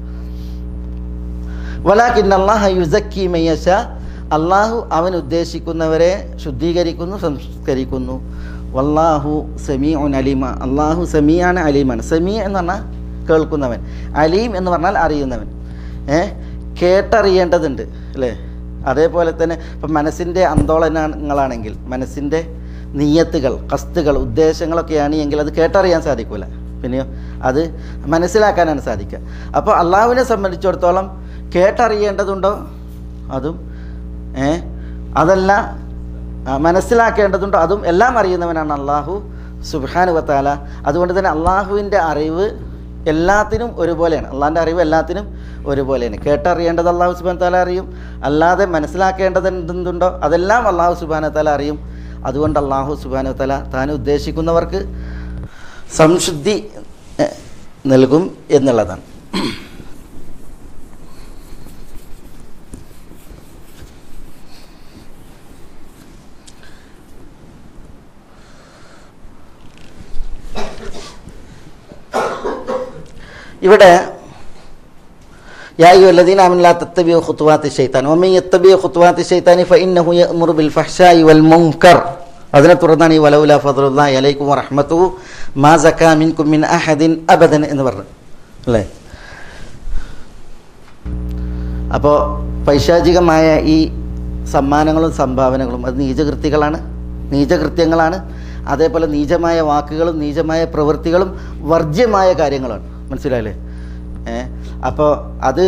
Speaker 2: വലാകിൻ അല്ലാഹ യുസക്കി മൻ യശാ, അള്ളാഹു അവൻ ഉദ്ദേശിക്കുന്നവരെ ശുദ്ധീകരിക്കുന്നു, സംസ്കരിക്കുന്നു. വല്ലാഹു സമീഉൻ അലീമ, അള്ളാഹു സമീആണ് അലീമാണ്. സമീ എന്ന് പറഞ്ഞാൽ കേൾക്കുന്നവൻ, അലീം എന്ന് പറഞ്ഞാൽ അറിയുന്നവൻ. ഏഹ് കേട്ടറിയേണ്ടതുണ്ട് അല്ലേ. അതേപോലെ തന്നെ ഇപ്പം മനസ്സിൻ്റെ ആന്തോളനങ്ങളാണെങ്കിൽ, മനസ്സിൻ്റെ നിയ്യത്തുകൾ, ഖസ്തുകൾ, ഉദ്ദേശങ്ങളൊക്കെയാണ് എങ്കിൽ അത് കേട്ടറിയാൻ സാധിക്കില്ല, പിന്നെയോ അത് മനസ്സിലാക്കാനാണ് സാധിക്കുക. അപ്പോൾ അള്ളാഹുവിനെ സംബന്ധിച്ചിടത്തോളം കേട്ടറിയേണ്ടതുണ്ടോ അതും ഏ അതല്ല മനസ്സിലാക്കേണ്ടതുണ്ടോ അതും എല്ലാം അറിയുന്നവനാണ് അള്ളാഹു സുബ്ഹാനഹു വ തആല. അതുകൊണ്ട് തന്നെ അള്ളാഹുവിൻ്റെ അറിവ് എല്ലാത്തിനും ഒരുപോലെയാണ്. അള്ളാഹിൻ്റെ അറിവ് എല്ലാത്തിനും ഒരുപോലെയാണ്. കേട്ടറിയേണ്ടത് അള്ളാഹു സുബ്ഹാനഹു വ തആല അറിയും, അല്ലാതെ മനസ്സിലാക്കേണ്ടത് എന്തുണ്ടോ അതെല്ലാം അള്ളാഹു സുബ്ഹാനഹു വ തആല അറിയും. അതുകൊണ്ട് അള്ളാഹു സുബ്ഹാനഹു വ തആല താൻ ഉദ്ദേശിക്കുന്നവർക്ക് സംശുദ്ധി നൽകും എന്നുള്ളതാണ്. ഇവിടെ യാ അയ്യുഹല്ലദീന ആമനൂ ലാ തത്തബിഉ ഖുതുവാത്തി ശൈത്താൻ വമൻ യത്തബിഉ ഖുതുവാത്തി ശൈത്താനി ഫഇന്നഹു യഅ്മുറു ബിൽ ഫഹ്ശാഇ വൽ മുൻകർ. അതിനെ തുടർന്നാണ് ഈ വലൗലാ ഫദ്ലുല്ലാഹി അലൈക്കും വറഹ്മത്തുഹു മാ സക്കാ മിൻകും മിൻ അഹദിൻ അബദൻ എന്ന് പറഞ്ഞു അല്ലേ. അപ്പോൾ പൈശാചികമായ ഈ സമ്മാനങ്ങളും സംഭാവനകളും അത് നീചകൃത്യങ്ങളാണ്, നീചകൃത്യങ്ങളാണ്. അതേപോലെ നീചമായ വാക്കുകളും നീചമായ പ്രവൃത്തികളും വർജ്യമായ കാര്യങ്ങളാണ്. മനസ്സിലായില്ലേ? ഏ അപ്പോൾ അത്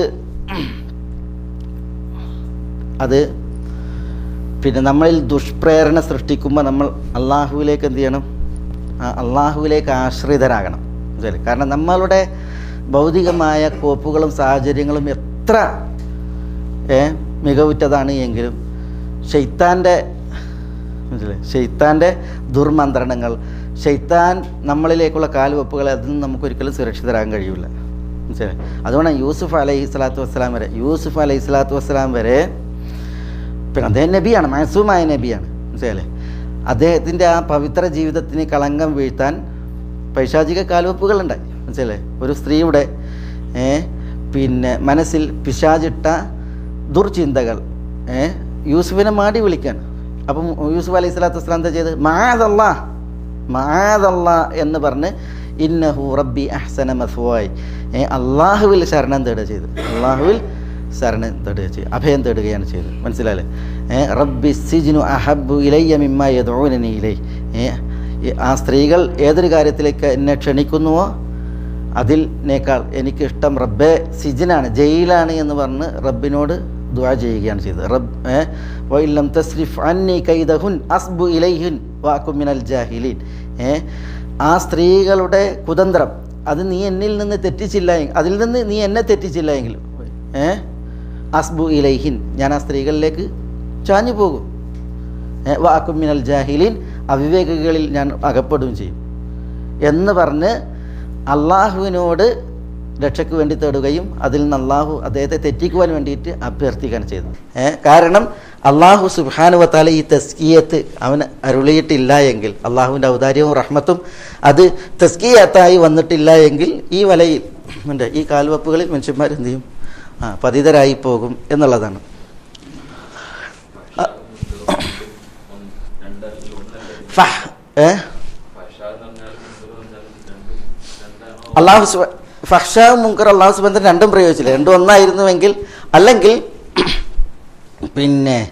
Speaker 2: അത് പിന്നെ നമ്മളിൽ ദുഷ്പ്രേരണ സൃഷ്ടിക്കുമ്പോൾ നമ്മൾ അള്ളാഹുവിലേക്ക് എന്ത് ചെയ്യണം? അള്ളാഹുവിലേക്ക് ആശ്രിതരാകണം. മനസ്സിലായി? കാരണം നമ്മളുടെ ഭൗതികമായ കോപ്പുകളും സാഹചര്യങ്ങളും എത്ര ഏ മികവുറ്റതാണ് എങ്കിലും ശൈത്താൻ്റെ മനസ്സിലായി ശൈത്താൻ്റെ ദുർമന്ത്രണങ്ങൾ, ശൈത്താൻ നമ്മളിലേക്കുള്ള കാൽവെപ്പുകൾ അതിൽ നിന്ന് നമുക്കൊരിക്കലും സുരക്ഷിതരാകാൻ കഴിയില്ല. മനസ്സിലായി? അതുകൊണ്ട് യൂസുഫ് അലൈഹി സ്വലാത്തു വസ്സലാം വരെ യൂസുഫ് അലൈഹി സ്വലാത്തു വസ്സലാം വരെ പിന്നെ അദ്ദേഹം നബിയാണ്, മഅസൂമായ നബിയാണ്. മനസ്സിലായില്ലേ? അദ്ദേഹത്തിൻ്റെ ആ പവിത്ര ജീവിതത്തിന് കളങ്കം വീഴ്ത്താൻ പൈശാചിക കാൽവെപ്പുകളുണ്ടായി. മനസ്സിലായില്ലേ? ഒരു സ്ത്രീയുടെ പിന്നെ മനസ്സിൽ പിശാചിട്ട ദുർചിന്തകൾ യൂസുഫിനെ മാടി വിളിക്കാൻ. അപ്പം യൂസുഫ് അലൈഹി സ്വലാത്തു വസ്സലാം എന്താ ചെയ്ത്? മഅദല്ലാ മഅദല്ലാ എന്ന് പറഞ്ഞ് ഇന്നഹു റബ്ബി അഹ്സന മസ്വായി, അള്ളാഹുവിൽ ശരണം തേടുക ചെയ്ത് അള്ളാഹുവിൽ ശരണം തേടുക ചെയ്ത് അഭയം തേടുകയാണ് ചെയ്തത്. മനസ്സിലായില്ലേ? റബ്ബി സിജ്നു അഹബ്ബു ഇലയ്യ മിമ്മാ യദ്ഊനനി ഇലൈഹി, ആ സ്ത്രീകൾ ഏതൊരു കാര്യത്തിലേക്ക് എന്നെ ക്ഷണിക്കുന്നുവോ അതിനേക്കാൾ എനിക്കിഷ്ടം റബ്ബെ സിജനാണ്, ജയിലാണ് എന്ന് പറഞ്ഞ് റബ്ബിനോട് ദുആ ചെയ്യുകയാണ് ചെയ്തത്. റബ്ബ് വഇല്ലം തസ്രിഫ് അന്നി കൈദഹുൻ അസ്ബു ഇലൈഹിൻ വഅകും മിനൽ ജാഹിലീൻ. ആ സ്ത്രീകളുടെ കുതന്ത്രം അത് നീ എന്നിൽ നിന്ന് തെറ്റിച്ചില്ല, അതിൽ നിന്ന് നീ എന്നെ തെറ്റിച്ചില്ല എങ്കിൽ ഏ അസ്ബു ഇലൈഹിൻ, ഞാൻ ആ സ്ത്രീകളിലേക്ക് ചാഞ്ഞു പോകും. വഅകും മിനൽ ജാഹിലീൻ, അവിവേകികളിൽ ഞാൻ അകപ്പെടുകയും ചെയ്യും എന്ന് പറഞ്ഞ് അള്ളാഹുവിനോട് രക്ഷയ്ക്ക് വേണ്ടി തേടുകയും അതിൽ നിന്ന് അള്ളാഹു അദ്ദേഹത്തെ തെറ്റിക്കുവാൻ വേണ്ടിയിട്ട് അഭ്യർത്ഥിക്കുകയാണ് ചെയ്തത്. ഏഹ് കാരണം അള്ളാഹു സുബ്ഹാനഹു വ തആല ഈ തസ്കിയത്ത് അവന് അരുളിയിട്ടില്ല എങ്കിൽ, അള്ളാഹുവിൻ്റെ ഔദാര്യവും റഹ്മത്തും അത് തസ്കിയത്തായി വന്നിട്ടില്ല എങ്കിൽ ഈ വലയിൽ ഉണ്ട് ഈ കാൽവെപ്പുകളിൽ മനുഷ്യന്മാർ എന്ത് ചെയ്യും? ആ പതിതരായി പോകും എന്നുള്ളതാണ്. അള്ളാഹു ഫഹ്ഷാ മുൻകർ അള്ളാഹു സുബ്ഹാനഹു രണ്ടും പ്രയോഗിച്ചില്ല, രണ്ടും ഒന്നായിരുന്നുവെങ്കിൽ, അല്ലെങ്കിൽ പിന്നെ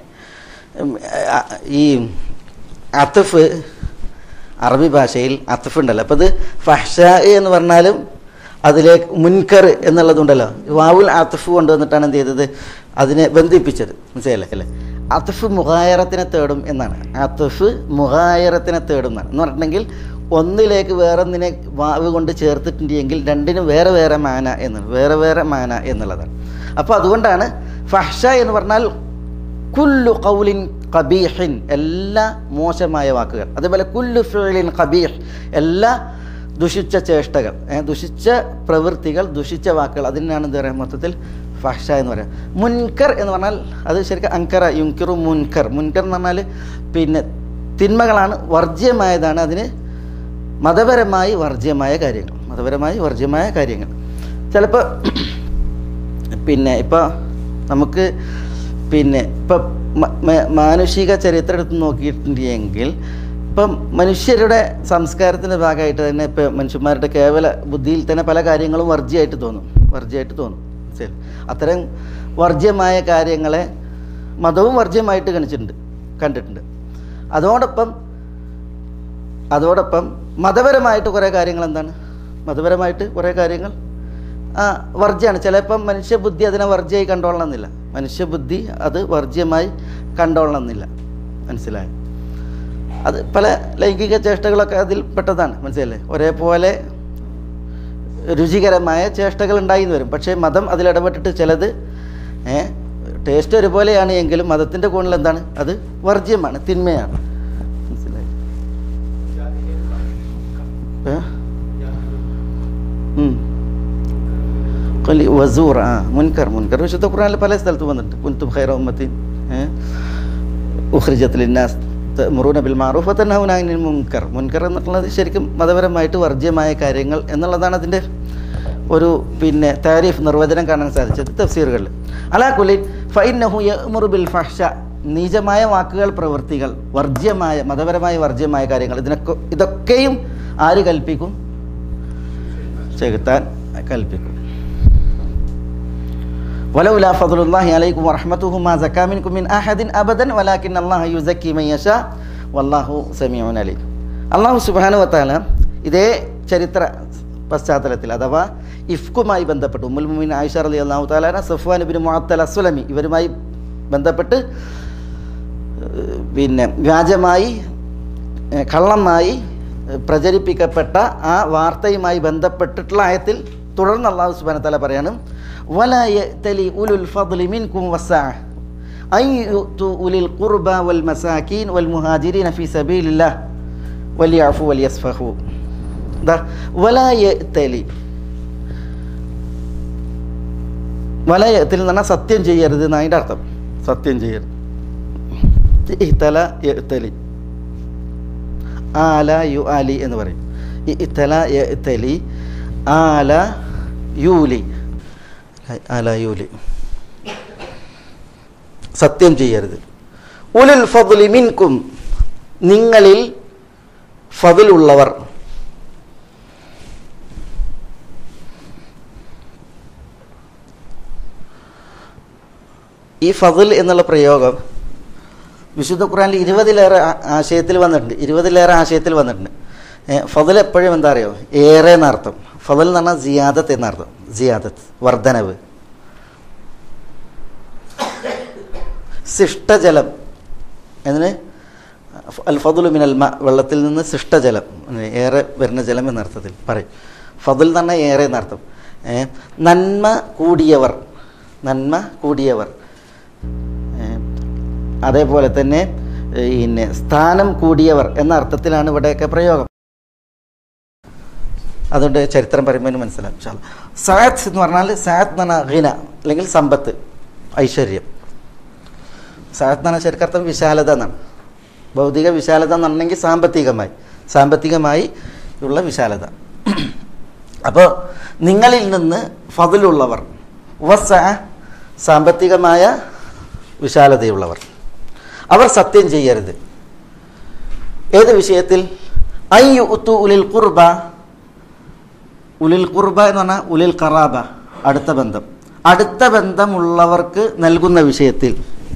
Speaker 2: ഈ അത്ഫ് അറബി ഭാഷയിൽ അത്ഫ് ഉണ്ടല്ലോ, അപ്പോൾ ഇത് ഫഹ്ഷാ എന്ന് പറഞ്ഞാലും അതിലേക്ക് മുൻകർ എന്നുള്ളതുണ്ടല്ലോ, വാവുൽ അത്ഫ് കൊണ്ടുവന്നിട്ടാണ് എന്ത് ചെയ്തത്? അതിനെ ബന്ധിപ്പിച്ചത്. മനസ്സിലല്ലേ അല്ലേ? അത്ഫ് മുഗായറത്തിനെ തേടും എന്നാണ്. അത്ഫ് മുഗായറത്തിനെ തേടും എന്നാണ് എന്ന് പറഞ്ഞിട്ടുണ്ടെങ്കിൽ ഒന്നിലേക്ക് വേറൊന്നിനെ വാവ് കൊണ്ട് ചേർത്തിട്ടുണ്ടെങ്കിൽ രണ്ടിനും വേറെ വേറെ മാന എന്നുള്ളത്, വേറെ വേറെ മാന എന്നുള്ളതാണ്. അപ്പോൾ അതുകൊണ്ടാണ് ഫഹ്ഷ എന്ന് പറഞ്ഞാൽ കുല്ലു ഖൗലിൻ ഖബീഹിൻ, എല്ലാ മോശമായ വാക്കുകൾ. അതേപോലെ കുല്ലു ഫിഅലിൻ ഖബീഹ്, എല്ലാ ദുഷിച്ച ചേഷ്ടകൾ, ദുഷിച്ച പ്രവൃത്തികൾ, ദുഷിച്ച വാക്കുകൾ, അതിനാണ് എന്താ പറയുക മൊത്തത്തിൽ ഫഹ്ഷ എന്ന് പറയാം. മുൻകർ എന്ന് പറഞ്ഞാൽ അത് ശരിക്കും അങ്കറ യുൻകിറു മുൻകർ. മുൻകർ എന്ന് പറഞ്ഞാൽ പിന്നെ തിന്മകളാണ്, വർജ്യമായതാണ്, അതിന് മതപരമായി വർജ്യമായ കാര്യങ്ങൾ, മതപരമായി വർജ്യമായ കാര്യങ്ങൾ. ചിലപ്പോൾ പിന്നെ ഇപ്പോൾ നമുക്ക് പിന്നെ ഇപ്പം മാനുഷിക ചരിത്രം എടുത്ത് നോക്കിയിട്ടുണ്ടെങ്കിൽ ഇപ്പം മനുഷ്യരുടെ സംസ്കാരത്തിൻ്റെ ഭാഗമായിട്ട് തന്നെ ഇപ്പം മനുഷ്യന്മാരുടെ കേവല ബുദ്ധിയിൽ തന്നെ പല കാര്യങ്ങളും വർജ്യമായിട്ട് തോന്നും, വർജ്യമായിട്ട് തോന്നും. ശരി, അത്തരം വർജ്യമായ കാര്യങ്ങളെ മതവും വർജ്യമായിട്ട് കണിച്ചിട്ടുണ്ട്, കണ്ടിട്ടുണ്ട്. അതോടൊപ്പം അതോടൊപ്പം മതപരമായിട്ട് കുറേ കാര്യങ്ങൾ എന്താണ്? മതപരമായിട്ട് കുറേ കാര്യങ്ങൾ ആ വർജ്യമാണ്. ചിലപ്പം മനുഷ്യബുദ്ധി അതിനെ വർജ്യമായി കണ്ടോളണമെന്നില്ല, മനുഷ്യബുദ്ധി അത് വർജ്യമായി കണ്ടോളണമെന്നില്ല. മനസ്സിലായോ? അത് പല ലൈംഗിക ചേഷ്ടകളൊക്കെ അതിൽ പെട്ടതാണ്. മനസ്സിലല്ലേ? ഒരേപോലെ രുചികരമായ ചേഷ്ടകൾ ഉണ്ടായിന്ന് വരും, പക്ഷേ മതം അതിലിടപെട്ടിട്ട് ചിലത് ഏഹ് ടേസ്റ്റ് ഒരുപോലെയാണ് എങ്കിലും മതത്തിൻ്റെ കോണിൽ എന്താണ്? അത് വർജ്യമാണ്, തിന്മയാണ്. മനസ്സിലായി? വസൂർ ആ മുൻകർ മുൻകർ വിശുദ്ധ ഖുർആനിൽ പല സ്ഥലത്ത് വന്നിട്ടുണ്ട്. കുൻതും ഖൈറ ഉമ്മത്തിൻ ഉഖ്രിജത് ലിന്നാസ് തഅ്മുറൂന ബിൽ മഅറൂഫ് വതൻഹൗന അനിൽ മുൻകർ. മുൻകർ എന്നുള്ളത് ശരിക്കും മതപരമായിട്ട് വർജ്യമായ കാര്യങ്ങൾ എന്നുള്ളതാണ് അതിൻ്റെ ഒരു പിന്നെ താരീഫ് നിർവചനം കാണാൻ സാധിച്ചത് തഫ്സീറുകളിൽ. അലാ കുല്ലി ഫഇന്നഹു യഅ്മുറു ബിൽ ഫഹ്ഷ, നീചമായ വാക്കുകൾ, പ്രവൃത്തികൾ, വർജ്യമായ മതപരമായ വർജ്യമായ കാര്യങ്ങൾ, ഇതിനൊക്കെ ഇതൊക്കെയും ആര് കൽപ്പിക്കും? ശൈത്താൻ കൽപ്പിക്കും. വലൗലാ ഫദ്ലുല്ലാഹി അലൈക്കും വറഹ്മത്തുഹു മാ സക്കാ മിൻകും മിൻ അഹദിൻ അബദൻ വലാകിന്ന അല്ലാഹ യുസക്കി മൻ യശാ വല്ലാഹു സമീഉൻ അലീം. അല്ലാഹു സുബ്ഹാനഹു വ തആല ഇതേ ചരിത്ര പശ്ചാത്തലത്തിൽ അഥവാ ഇഫ്കുമായി ബന്ധപ്പെട്ട് ഉമ്മുൽ മുഅ്മിനീൻ ആയിഷ റളിയല്ലാഹു തആല അൻഹ സഫ്വാൻ ഇബ്നു മുഅത്തൽ അസ്ലമി ഇവരുമായി ബന്ധപ്പെട്ട് പിന്നെ വ്യാജമായി കള്ളമായി പ്രചരിപ്പിക്കപ്പെട്ട ആ വാർത്തയുമായി ബന്ധപ്പെട്ടിട്ടുള്ള ആയത്തിൽ തുടർന്ന് അല്ലാഹു സുബ്ഹാനഹു വ തആല പറയാണ് വലാ യഅ്തലി ഉലുൽ ഫദ്ലി മിൻകും വസ്സഅ അൻ യുതു ഉലിൽ ഖുർബ വൽ മസാകീൻ വൽ മുഹാജിരീന ഫീ സബീലില്ലാഹ് വലിയഅഫു വലിയസ്ഫഹു. ദാ വലാ യഅ്തലി, വലാ യഅ്തലി എന്ന് പറഞ്ഞാൽ സത്യം ചെയ്യരുത് എന്നാണ് അതിൻ്റെ അർത്ഥം. സത്യം ചെയ്യരുത്. ഇഹ്തല യഅ്തലി, ആല യു ആലി എന്ന് പറയും. ഇഹ്തല യഅ്തലി, ആല യൂലി, ആല യൂലി, സത്യം ചെയ്യരുത്. ഉലുൽ ഫദ്ലി മിൻകും, നിങ്ങളിൽ ഫദ്ലുള്ളവർ. ഈ ഫദ്ൽ എന്നുള്ള പ്രയോഗം വിശുദ്ധ ഖുർആനിൽ ഇരുപതിലേറെ ആശയത്തിൽ വന്നിട്ടുണ്ട് ഇരുപതിലേറെ ആശയത്തിൽ വന്നിട്ടുണ്ട്. ഫضൽ എപ്പോഴും എന്താ അറിയോ, ഏറെ എന്നർത്ഥം. ഫضൽ എന്ന് പറഞ്ഞാൽ സിയാദത്ത് എന്നർത്ഥം. സിയാദത്ത്, വർദ്ധനവ്. ശിഷ്ടജലം എന്നതിന് അൽ ഫضലു മിനൽ മ, വെള്ളത്തിൽ നിന്ന് ശിഷ്ടജലം, ഏറെ വരുന്ന ജലം എന്നർത്ഥത്തിൽ പറയും. ഫضൽ എന്ന് പറഞ്ഞാൽ ഏറെ എന്നർത്ഥം. നന്മ കൂടിയവർ, നന്മ കൂടിയവർ. അതേപോലെ തന്നെ പിന്നെ സ്ഥാനം കൂടിയവർ എന്ന അർത്ഥത്തിലാണ് ഇവിടെയൊക്കെ പ്രയോഗം. അതുകൊണ്ട് ചരിത്രം പറയുമ്പോൾ മനസ്സിലാവും. സാത്ത് എന്ന് പറഞ്ഞാൽ സാത്ത് എന്ന് പറഞ്ഞാൽ ഹിന അല്ലെങ്കിൽ സമ്പത്ത്, ഐശ്വര്യം. സാത്ത് എന്ന് പറഞ്ഞാൽ ശരിക്കർത്ഥം വിശാലത എന്നാണ്. ഭൗതിക വിശാലത എന്നുണ്ടെങ്കിൽ സാമ്പത്തികമായി സാമ്പത്തികമായി ഉള്ള വിശാലത. അപ്പോൾ നിങ്ങളിൽ നിന്ന് ഫضലുള്ളവർ, വസ സാമ്പത്തികമായ വിശാലതയുള്ളവർ, അവർ സത്യം ചെയ്യരുത്. ഏത് വിഷയത്തിൽ? അയ്യു ഉത്തു ഉലിൽ ഖുർബ, ഉലിൽ ഖുർബ എന്ന് പറഞ്ഞാൽ ഉലിൽ ഖറാബ, അടുത്ത ബന്ധം, അടുത്ത ബന്ധമുള്ളവർക്ക് നൽകുന്ന വിഷയത്തിൽ.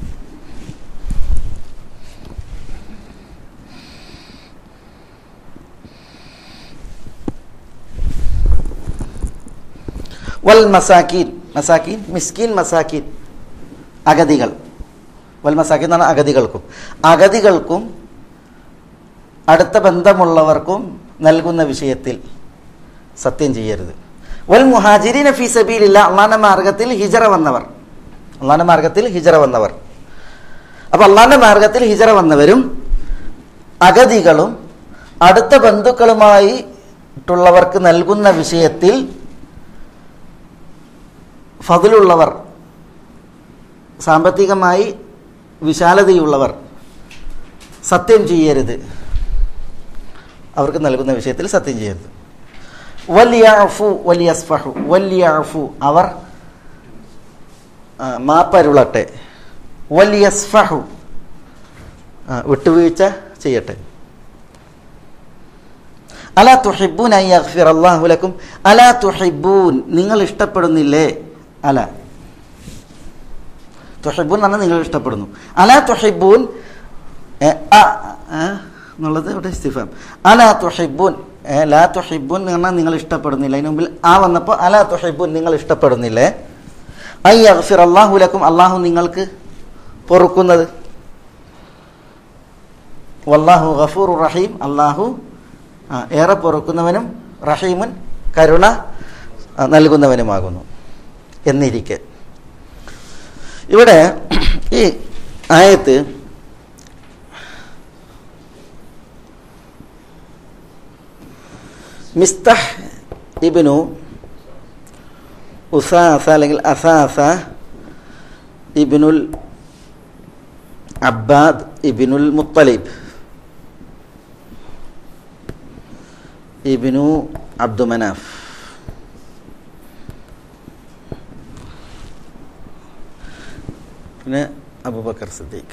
Speaker 2: വൽ മസാക്കീൻ, മസാക്കീൻ മിസ്കീൻ, മസാക്കീൻ അഗതികൾ. വൽ മസാക്കീൻ എന്ന് പറഞ്ഞാൽ അഗതികൾക്കും, അഗതികൾക്കും അടുത്ത ബന്ധമുള്ളവർക്കും നൽകുന്ന വിഷയത്തിൽ സത്യം ചെയ്യരുത്. വൽ മുഹാജിരീന ഫീ സബീലില്ലാഹ്, അള്ളാഹുവിന്റെ മാർഗത്തിൽ ഹിജറ വന്നവർ, അള്ളാഹുവിന്റെ മാർഗത്തിൽ ഹിജറ വന്നവർ. അപ്പോൾ അള്ളാഹുവിന്റെ മാർഗത്തിൽ ഹിജറ വന്നവരും അഗതികളും അടുത്ത ബന്ധുക്കളുമായിട്ടുള്ളവർക്ക് നൽകുന്ന വിഷയത്തിൽ ഫضലുള്ളവർ, സാമ്പത്തികമായി വിശാലതയുള്ളവർ സത്യം ചെയ്യരുത്. അവർക്ക് നൽകുന്ന വിഷയത്തിൽ സത്യം ചെയ്യരുത്. വൽയഅഫു വൽയസ്ഫഹു, വൽയഅഫു അവർ മാപ്പരുളട്ടെ, വൽയസ്ഫഹു വിട്ടുവീഴ്ച ചെയ്യട്ടെ. അലാ തുഹിബ്ബൂന അൻ യഗ്ഫിറല്ലാഹു ലക്കും, അലാ തുഹിബ്ബൂൻ നിങ്ങൾ ഇഷ്ടപ്പെടുന്നില്ലേ, അല തുഹിബ്ബൂൻ എന്ന് പറഞ്ഞാൽ നിങ്ങൾ ഇഷ്ടപ്പെടുന്നു. അലാ തുഹിബ്ബൂൻ എന്നുള്ളത് ഇവിടെ ഇസ്തിഫാം. അലാ തുഹിബ്ബൂൻ, ലാ തുഹിബ്ബൂൻ എന്ന് പറഞ്ഞാൽ നിങ്ങൾ ഇഷ്ടപ്പെടുന്നില്ല. അതിന് മുമ്പിൽ ആ വന്നപ്പോൾ അലാ തുഹിബ്ബൂൻ നിങ്ങൾ ഇഷ്ടപ്പെടുന്നില്ലേ, അൻ യഗ്ഫിറല്ലാഹു ലക്കും അള്ളാഹു നിങ്ങൾക്ക് പൊറുക്കുന്നത്. വല്ലാഹു ഗഫൂറുർ റഹീം അള്ളാഹു ഏറെ പൊറുക്കുന്നവനും റഹീമുൻ കരുണ നൽകുന്നവനുമാകുന്നു എന്നിരിക്കെ. ഇവിടെ ഈ ആയത്ത് മിസ്തഹ് ഇബ്നു ഉസാസ അല്ലെങ്കിൽ അസാസ ഇബ്നുൽ അബ്ബാദ് ഇബ്നുൽ മുത്തലിബ് ഇബ്നു അബ്ദുമനാഫ് പിന്നെ അബൂബക്കർ സിദ്ദീഖ്,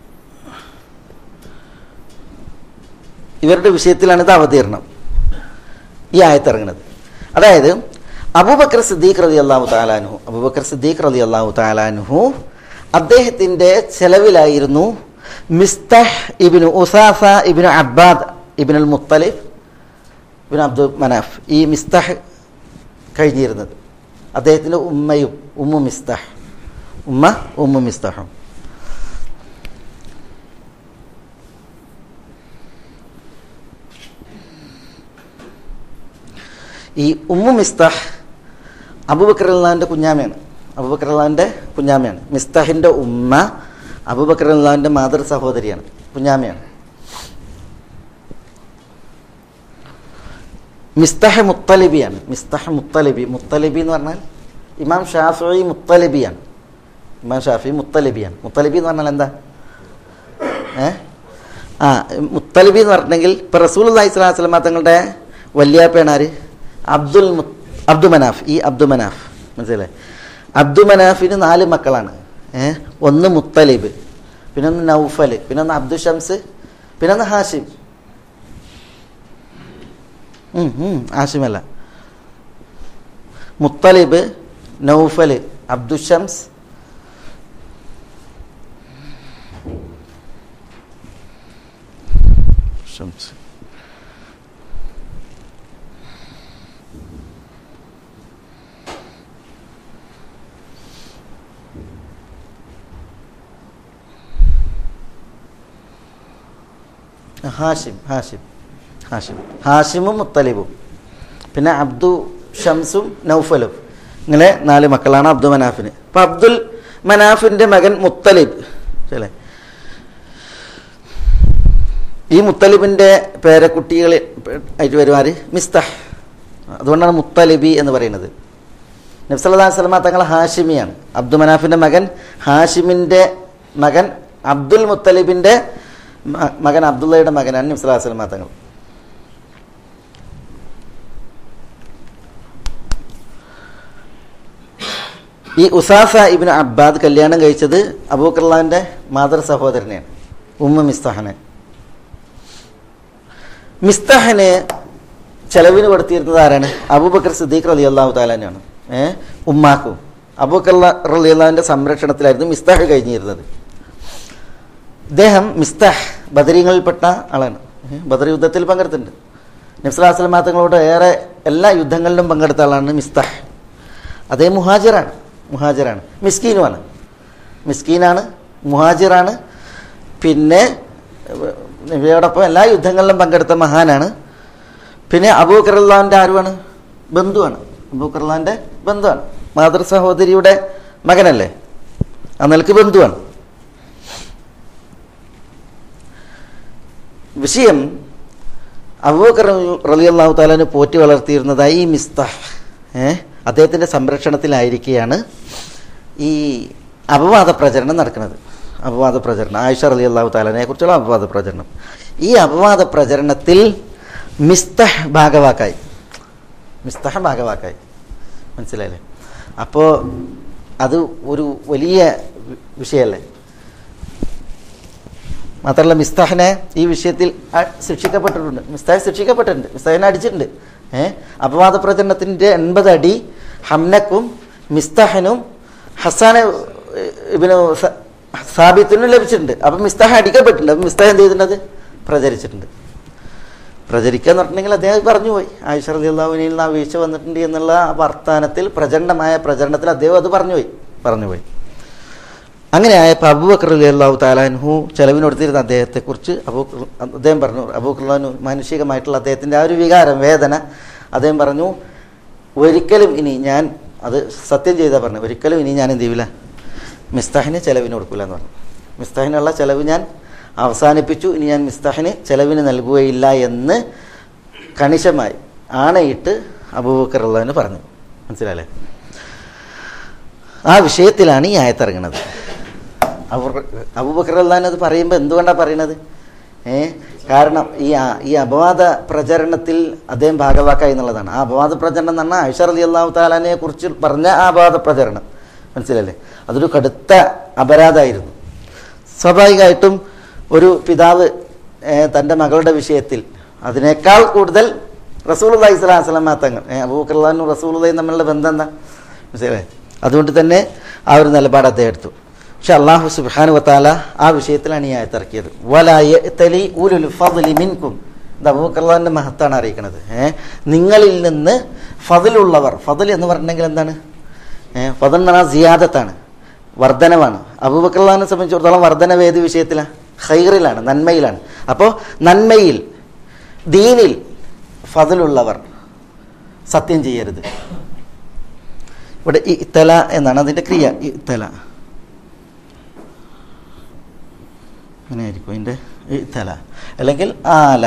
Speaker 2: ഇവരുടെ വിഷയത്തിലാണ് ഇത് അവതീർണം, ഈ ആയത്തിറങ്ങുന്നത്. അതായത് അബൂബക്കർ സിദ്ദീഖ് റളിയല്ലാഹു തആല അൻഹു അബൂബക്കർ സിദ്ദീഖ് റളിയല്ലാഹു തആല അൻഹു അദ്ദേഹത്തിൻ്റെ ചെലവിലായിരുന്നു മിസ്തഹ് ഇബ്നു ഉസാസ ഇബ്നു അബ്ബാദ് ഇബ്നുൽ മുത്തലിബ് ഇബ്നു അബ്ദു മനാഫ്, ഈ മിസ്തഹ് കഴിഞ്ഞിരുന്നത്. അദ്ദേഹത്തിൻ്റെ ഉമ്മയും ഉമ്മു മിസ്തഹ്, ഉമ്മ ഉമ്മു മിസ്തഹും. ഈ ഉമ്മു മിസ്തഹ് അബൂബക്കർ റളിയല്ലാഹുവിൻ്റെ കുഞ്ഞാമയാണ്. അബൂബക്കർ റളിയല്ലാഹുവിൻ്റെ കുഞ്ഞാമയാണ്. മിസ്തഹിൻ്റെ ഉമ്മ അബൂബക്കർ റളിയല്ലാഹുവിൻ്റെ മാതൃ സഹോദരിയാണ്, കുഞ്ഞാമയാണ്. മിസ്തഹ് മുത്തലിബിയാണ്. മിസ്തഹ് മുത്തലിബി, മുത്തലിബി എന്ന് പറഞ്ഞാൽ ഇമാം ഷാഫിഈ മുത്തലിബിയാണ്. ഇമാം ഷാഫിഈ മുത്തലിബിയാണ്. മുത്തലിബി എന്ന് പറഞ്ഞാൽ എന്താ? ഏ ആ മുത്തലിബി എന്ന് പറഞ്ഞിട്ടുണ്ടെങ്കിൽ ഇപ്പം റസൂലുള്ളാഹി സ്വല്ലല്ലാഹു അലൈഹി വസല്ലം തങ്ങളുടെ വല്യാപ്പയാണ് ആര്? അബ്ദുൽ അബ്ദു മനാഫ്. ഈ അബ്ദു മനാഫ് മനസ്സിലായി? അബ്ദു മനാഫിന് നാല് മക്കളാണ്. ഏഹ് ഒന്ന് മുത്തലിബ്, പിന്നെ ഒന്ന് നൗഫൽ, പിന്നെ ഒന്ന് അബ്ദു ഷംസ്, പിന്നെ ഒന്ന് ഹാഷിം. ഹാഷിമല്ല, മുത്തലിബ്, നൗഫൽ, അബ്ദു ഷംസ്, ഷംസ്. ഹാഷിം ഹാഷിം ഹാഷിം ഹാഷിമും മുത്തലിബും പിന്നെ അബ്ദു ഷംസും നൗഫലും ഇങ്ങനെ നാല് മക്കളാണ് അബ്ദു മനാഫിന്. അപ്പം അബ്ദുൽ മനാഫിൻ്റെ മകൻ മുത്തലിബ് അല്ലേ, ഈ മുത്തലിബിൻ്റെ പേരക്കുട്ടികൾ ആയിട്ട് വരുമാര് മിസ്തഹ്, അതുകൊണ്ടാണ് മുത്തലിബി എന്ന് പറയുന്നത്. നബി സല്ലല്ലാഹു അലൈഹി വസല്ലം തങ്ങൾ ഹാഷിമിയാണ്. അബ്ദു മനാഫിൻ്റെ മകൻ ഹാഷിമിൻ്റെ മകൻ അബ്ദുൽ മുത്തലിബിൻ്റെ മകൻ അബ്ദുള്ളയുടെ മകനാണ് നബി സല്ലല്ലാഹു അലൈഹി വസല്ലം തങ്ങൾ. ഈ ഉസാഫ ഇബ്നു അബ്ബാദ് കല്യാണം കഴിച്ചത് അബൂബക്കറിന്റെ മാതൃ സഹോദരനെയാണ്, ഉമ്മ മിസ്തഹനെ. മിസ്തഹന് ചെലവിന് കൊടുത്തിരുന്നത് ആരാണ്? അബൂബക്കർ സിദ്ദീഖ് റളിയല്ലാഹു തആലയാണ്. ഏഹ് ഉമ്മാക്കും അബൂബക്കർ റളിയല്ലാഹുവിന്റെ സംരക്ഷണത്തിലായിരുന്നു മിസ്തഹ് കഴിഞ്ഞിരുന്നത്. ഇദ്ദേഹം മിസ്തഹ് ബദരീങ്ങളിൽപ്പെട്ട ആളാണ്. ബദർ യുദ്ധത്തിൽ പങ്കെടുത്തിട്ടുണ്ട്. നബി സല്ലല്ലാഹു അലൈഹി വസല്ലം തങ്ങളോട് ഏറെ എല്ലാ യുദ്ധങ്ങളിലും പങ്കെടുത്ത ആളാണ് മിസ്തഹ്. അതേ മുഹാജിറാണ് മുഹാജിറാണ് മിസ്കീനുമാണ് മിസ്കീനാണ് മുഹാജിറാണ്. പിന്നെ നബിയോടൊപ്പം എല്ലാ യുദ്ധങ്ങളിലും പങ്കെടുത്ത മഹാനാണ്. പിന്നെ അബൂബക്കർ റളിയല്ലാഹുവിന്റെ ആരുമാണ്? ബന്ധുവാണ്. അബൂബക്കർ റളിയല്ലാഹുവിന്റെ ബന്ധുവാണ്. മാതൃ സഹോദരിയുടെ മകനല്ലേ, ആ നിലക്ക് ബന്ധുവാണ്. വിഷയം അബൂബക്കർ റളിയല്ലാഹു തആല പോറ്റി വളർത്തിയിരുന്നതായി ഈ മിസ്തഹ് ഏഹ് അദ്ദേഹത്തിൻ്റെ സംരക്ഷണത്തിലായിരിക്കെയാണ് ഈ അപവാദ പ്രചരണം നടക്കുന്നത്. അപവാദ പ്രചരണം ആയിഷ റളിയല്ലാഹു തആലയെ കുറിച്ചുള്ള അപവാദ പ്രചരണം. ഈ അപവാദ പ്രചരണത്തിൽ മിസ്തഹ് ഭാഗവാക്കായി മിസ്തഹ് ഭാഗവാക്കായി മനസ്സിലായില്ലേ? അപ്പോൾ അത് ഒരു വലിയ വിഷയമല്ലേ. മാത്രമല്ല മിസ്തഹിനെ ഈ വിഷയത്തിൽ ശിക്ഷിക്കപ്പെട്ടിട്ടുണ്ട്. മിസ്തഹ് ശിക്ഷിക്കപ്പെട്ടിട്ടുണ്ട്, മിസ്തഹിനെ അടിച്ചിട്ടുണ്ട്. ഏഹ് അപവാദ പ്രചരണത്തിൻ്റെ എൺപത് അടി ഹംനക്കും മിസ്തഹനും ഹസാന ഇബ്നു സാബിത്തിനും ലഭിച്ചിട്ടുണ്ട്. അപ്പം മിസ്തഹ് അടിക്കപ്പെട്ടിട്ടുണ്ട്. അപ്പം മിസ്തഹ് എന്ത് ചെയ്തിട്ടുണ്ട്? പ്രചരിച്ചിട്ടുണ്ട്. പ്രചരിക്കുക എന്ന് പറഞ്ഞിട്ടുണ്ടെങ്കിൽ അദ്ദേഹം പറഞ്ഞു പോയി, ആയിഷ റളിയല്ലാഹുവിനിൽ നിന്ന് ആ വീഴ്ച വന്നിട്ടുണ്ട് എന്നുള്ള വർത്താനത്തിൽ പ്രചണ്ഡമായ പ്രചരണത്തിൽ അദ്ദേഹം അത് പറഞ്ഞുപോയി പറഞ്ഞുപോയി അങ്ങനെ ആയപ്പോൾ അബൂബക്കർ റളിയല്ലാഹു തആല അൻഹു ചെലവിന് കൊടുത്തിരുന്ന അദ്ദേഹത്തെക്കുറിച്ച് അബൂബക്കർ അദ്ദേഹം പറഞ്ഞു, അബൂബക്കർ റളിയല്ലാഹു മാനുഷികമായിട്ടുള്ള അദ്ദേഹത്തിൻ്റെ ആ ഒരു വികാരം, വേദന, അദ്ദേഹം പറഞ്ഞു, ഒരിക്കലും ഇനി ഞാൻ അത് സത്യം ചെയ്താൽ പറഞ്ഞു, ഒരിക്കലും ഇനി ഞാൻ എന്ത് ചെയ്യില്ല, മിസ്തഹിന് ചെലവിന് കൊടുക്കില്ല എന്ന് പറഞ്ഞു. മിസ്തഹിനുള്ള ചെലവ് ഞാൻ അവസാനിപ്പിച്ചു, ഇനി ഞാൻ മിസ്തഹിന് ചെലവിന് നൽകുകയില്ല എന്ന് കണിശമായി ആണയിട്ട് അബൂബക്കർ റളിയല്ലാഹു പറഞ്ഞു. മനസ്സിലായില്ലേ? ആ വിഷയത്തിലാണ് ഈ ആയത്തിറങ്ങുന്നത്. അബൂബക്കർ റളിയല്ലാഹു അത് പറയുമ്പോൾ എന്തുകൊണ്ടാണ് പറയുന്നത്? ഏ കാരണം ഈ ഈ അപവാദ പ്രചരണത്തിൽ അദ്ദേഹം ഭാഗവാക്കായി എന്നുള്ളതാണ്. ആ അപവാദ പ്രചരണം എന്ന് പറഞ്ഞാൽ ആയിഷ റളിയല്ലാഹു തആലയെ കുറിച്ച് പറഞ്ഞ ആ അപവാദ പ്രചരണം, മനസ്സിലല്ലേ? അതൊരു കടുത്ത അപരാധമായിരുന്നു. സ്വാഭാവികമായിട്ടും ഒരു പിതാവ് തൻ്റെ മകളുടെ വിഷയത്തിൽ അതിനേക്കാൾ കൂടുതൽ റസൂലുള്ളാഹി സ്വല്ലല്ലാഹു അലൈഹി വസല്ലം തങ്ങൾ അബൂബക്കർ റളിയല്ലാഹു റസൂലുള്ളാഹി തമ്മിലുള്ള ബന്ധം എന്താ, മനസ്സിലല്ലേ? അതുകൊണ്ട് തന്നെ ആ ഒരു നിലപാട് അദ്ദേഹം എടുത്തു. പക്ഷെ അല്ലാഹു സുബ്ഹാനഹു വ തആല ആ വിഷയത്തിലാണ് ഈ ആയത്ത് ഇറക്കിയത്. വലാ യഅ്തലി ഉലുൽ ഫദ്ലി മിൻകും, ഇത് അബൂബക്കർ റളിയല്ലാഹുവിന്റെ മഹത്താണ് അറിയിക്കുന്നത്. ഏഹ് നിങ്ങളിൽ നിന്ന് ഫദ്ലുള്ളവർ, ഫദ്ൽ എന്ന് പറഞ്ഞിട്ടുണ്ടെങ്കിൽ എന്താണ്? ഏഹ് ഫദ്ൽ എന്ന് പറഞ്ഞാൽ സിയാദത്താണ്, വർധനവാണ്. അബൂബക്കർ റളിയല്ലാഹുവിനെ സംബന്ധിച്ചിടത്തോളം വർധനവ് ഏത് വിഷയത്തിലാണ്? ഖൈറിലാണ്, നന്മയിലാണ്. അപ്പോൾ നന്മയിൽ, ദീനിൽ ഫദ്ലുള്ളവർ സത്യം ചെയ്യരുത്. ഇവിടെ ഇത്തല എന്നാണ് അതിൻ്റെ ക്രിയ. ഇത്തല അങ്ങനെയായിരിക്കും അതിൻ്റെ ഇത്തല, അല്ലെങ്കിൽ ആല.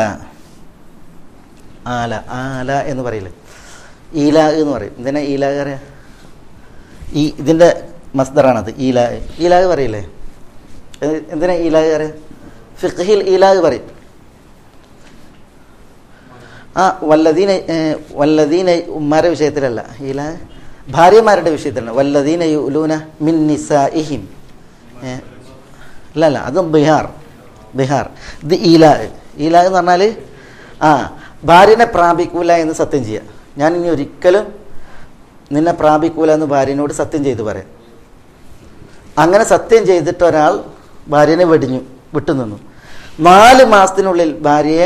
Speaker 2: ആല ആല എന്ന് പറയില്ലേ, ഈല എന്ന് പറയും. ഇതിനെ ഈല അറിയാം, ഈ ഇതിൻ്റെ മസ്ദറാണത് ഈല. ഈലാഗ് പറയില്ലേ? എന്തിനാ ഈലാഗ് അറിയാം? ഫിഖ്ഹിൽ ഈലാഗ് പറയും. ആ വല്ലദീന വല്ലദീന ഉമ്മാരെ വിഷയത്തിലല്ല, ഈല ഭാര്യമാരുടെ വിഷയത്തിലാണ്. വല്ലദീന യുലൂന മിൻ നിസാഇഹിം, അല്ല അല്ല അത് ബിഹാർ ബിഹാർ ഇത് ഈല. ഈല എന്ന് പറഞ്ഞാൽ ആ ഭാര്യനെ പ്രാപിക്കൂല എന്ന് സത്യം ചെയ്യുക. ഞാൻ ഇനി ഒരിക്കലും നിന്നെ പ്രാപിക്കൂല എന്ന് ഭാര്യനോട് സത്യം ചെയ്ത് പറയാം. അങ്ങനെ സത്യം ചെയ്തിട്ട് ഒരാൾ ഭാര്യനെ വെടിഞ്ഞു, വിട്ടുനിന്നു. നാല് മാസത്തിനുള്ളിൽ ഭാര്യയെ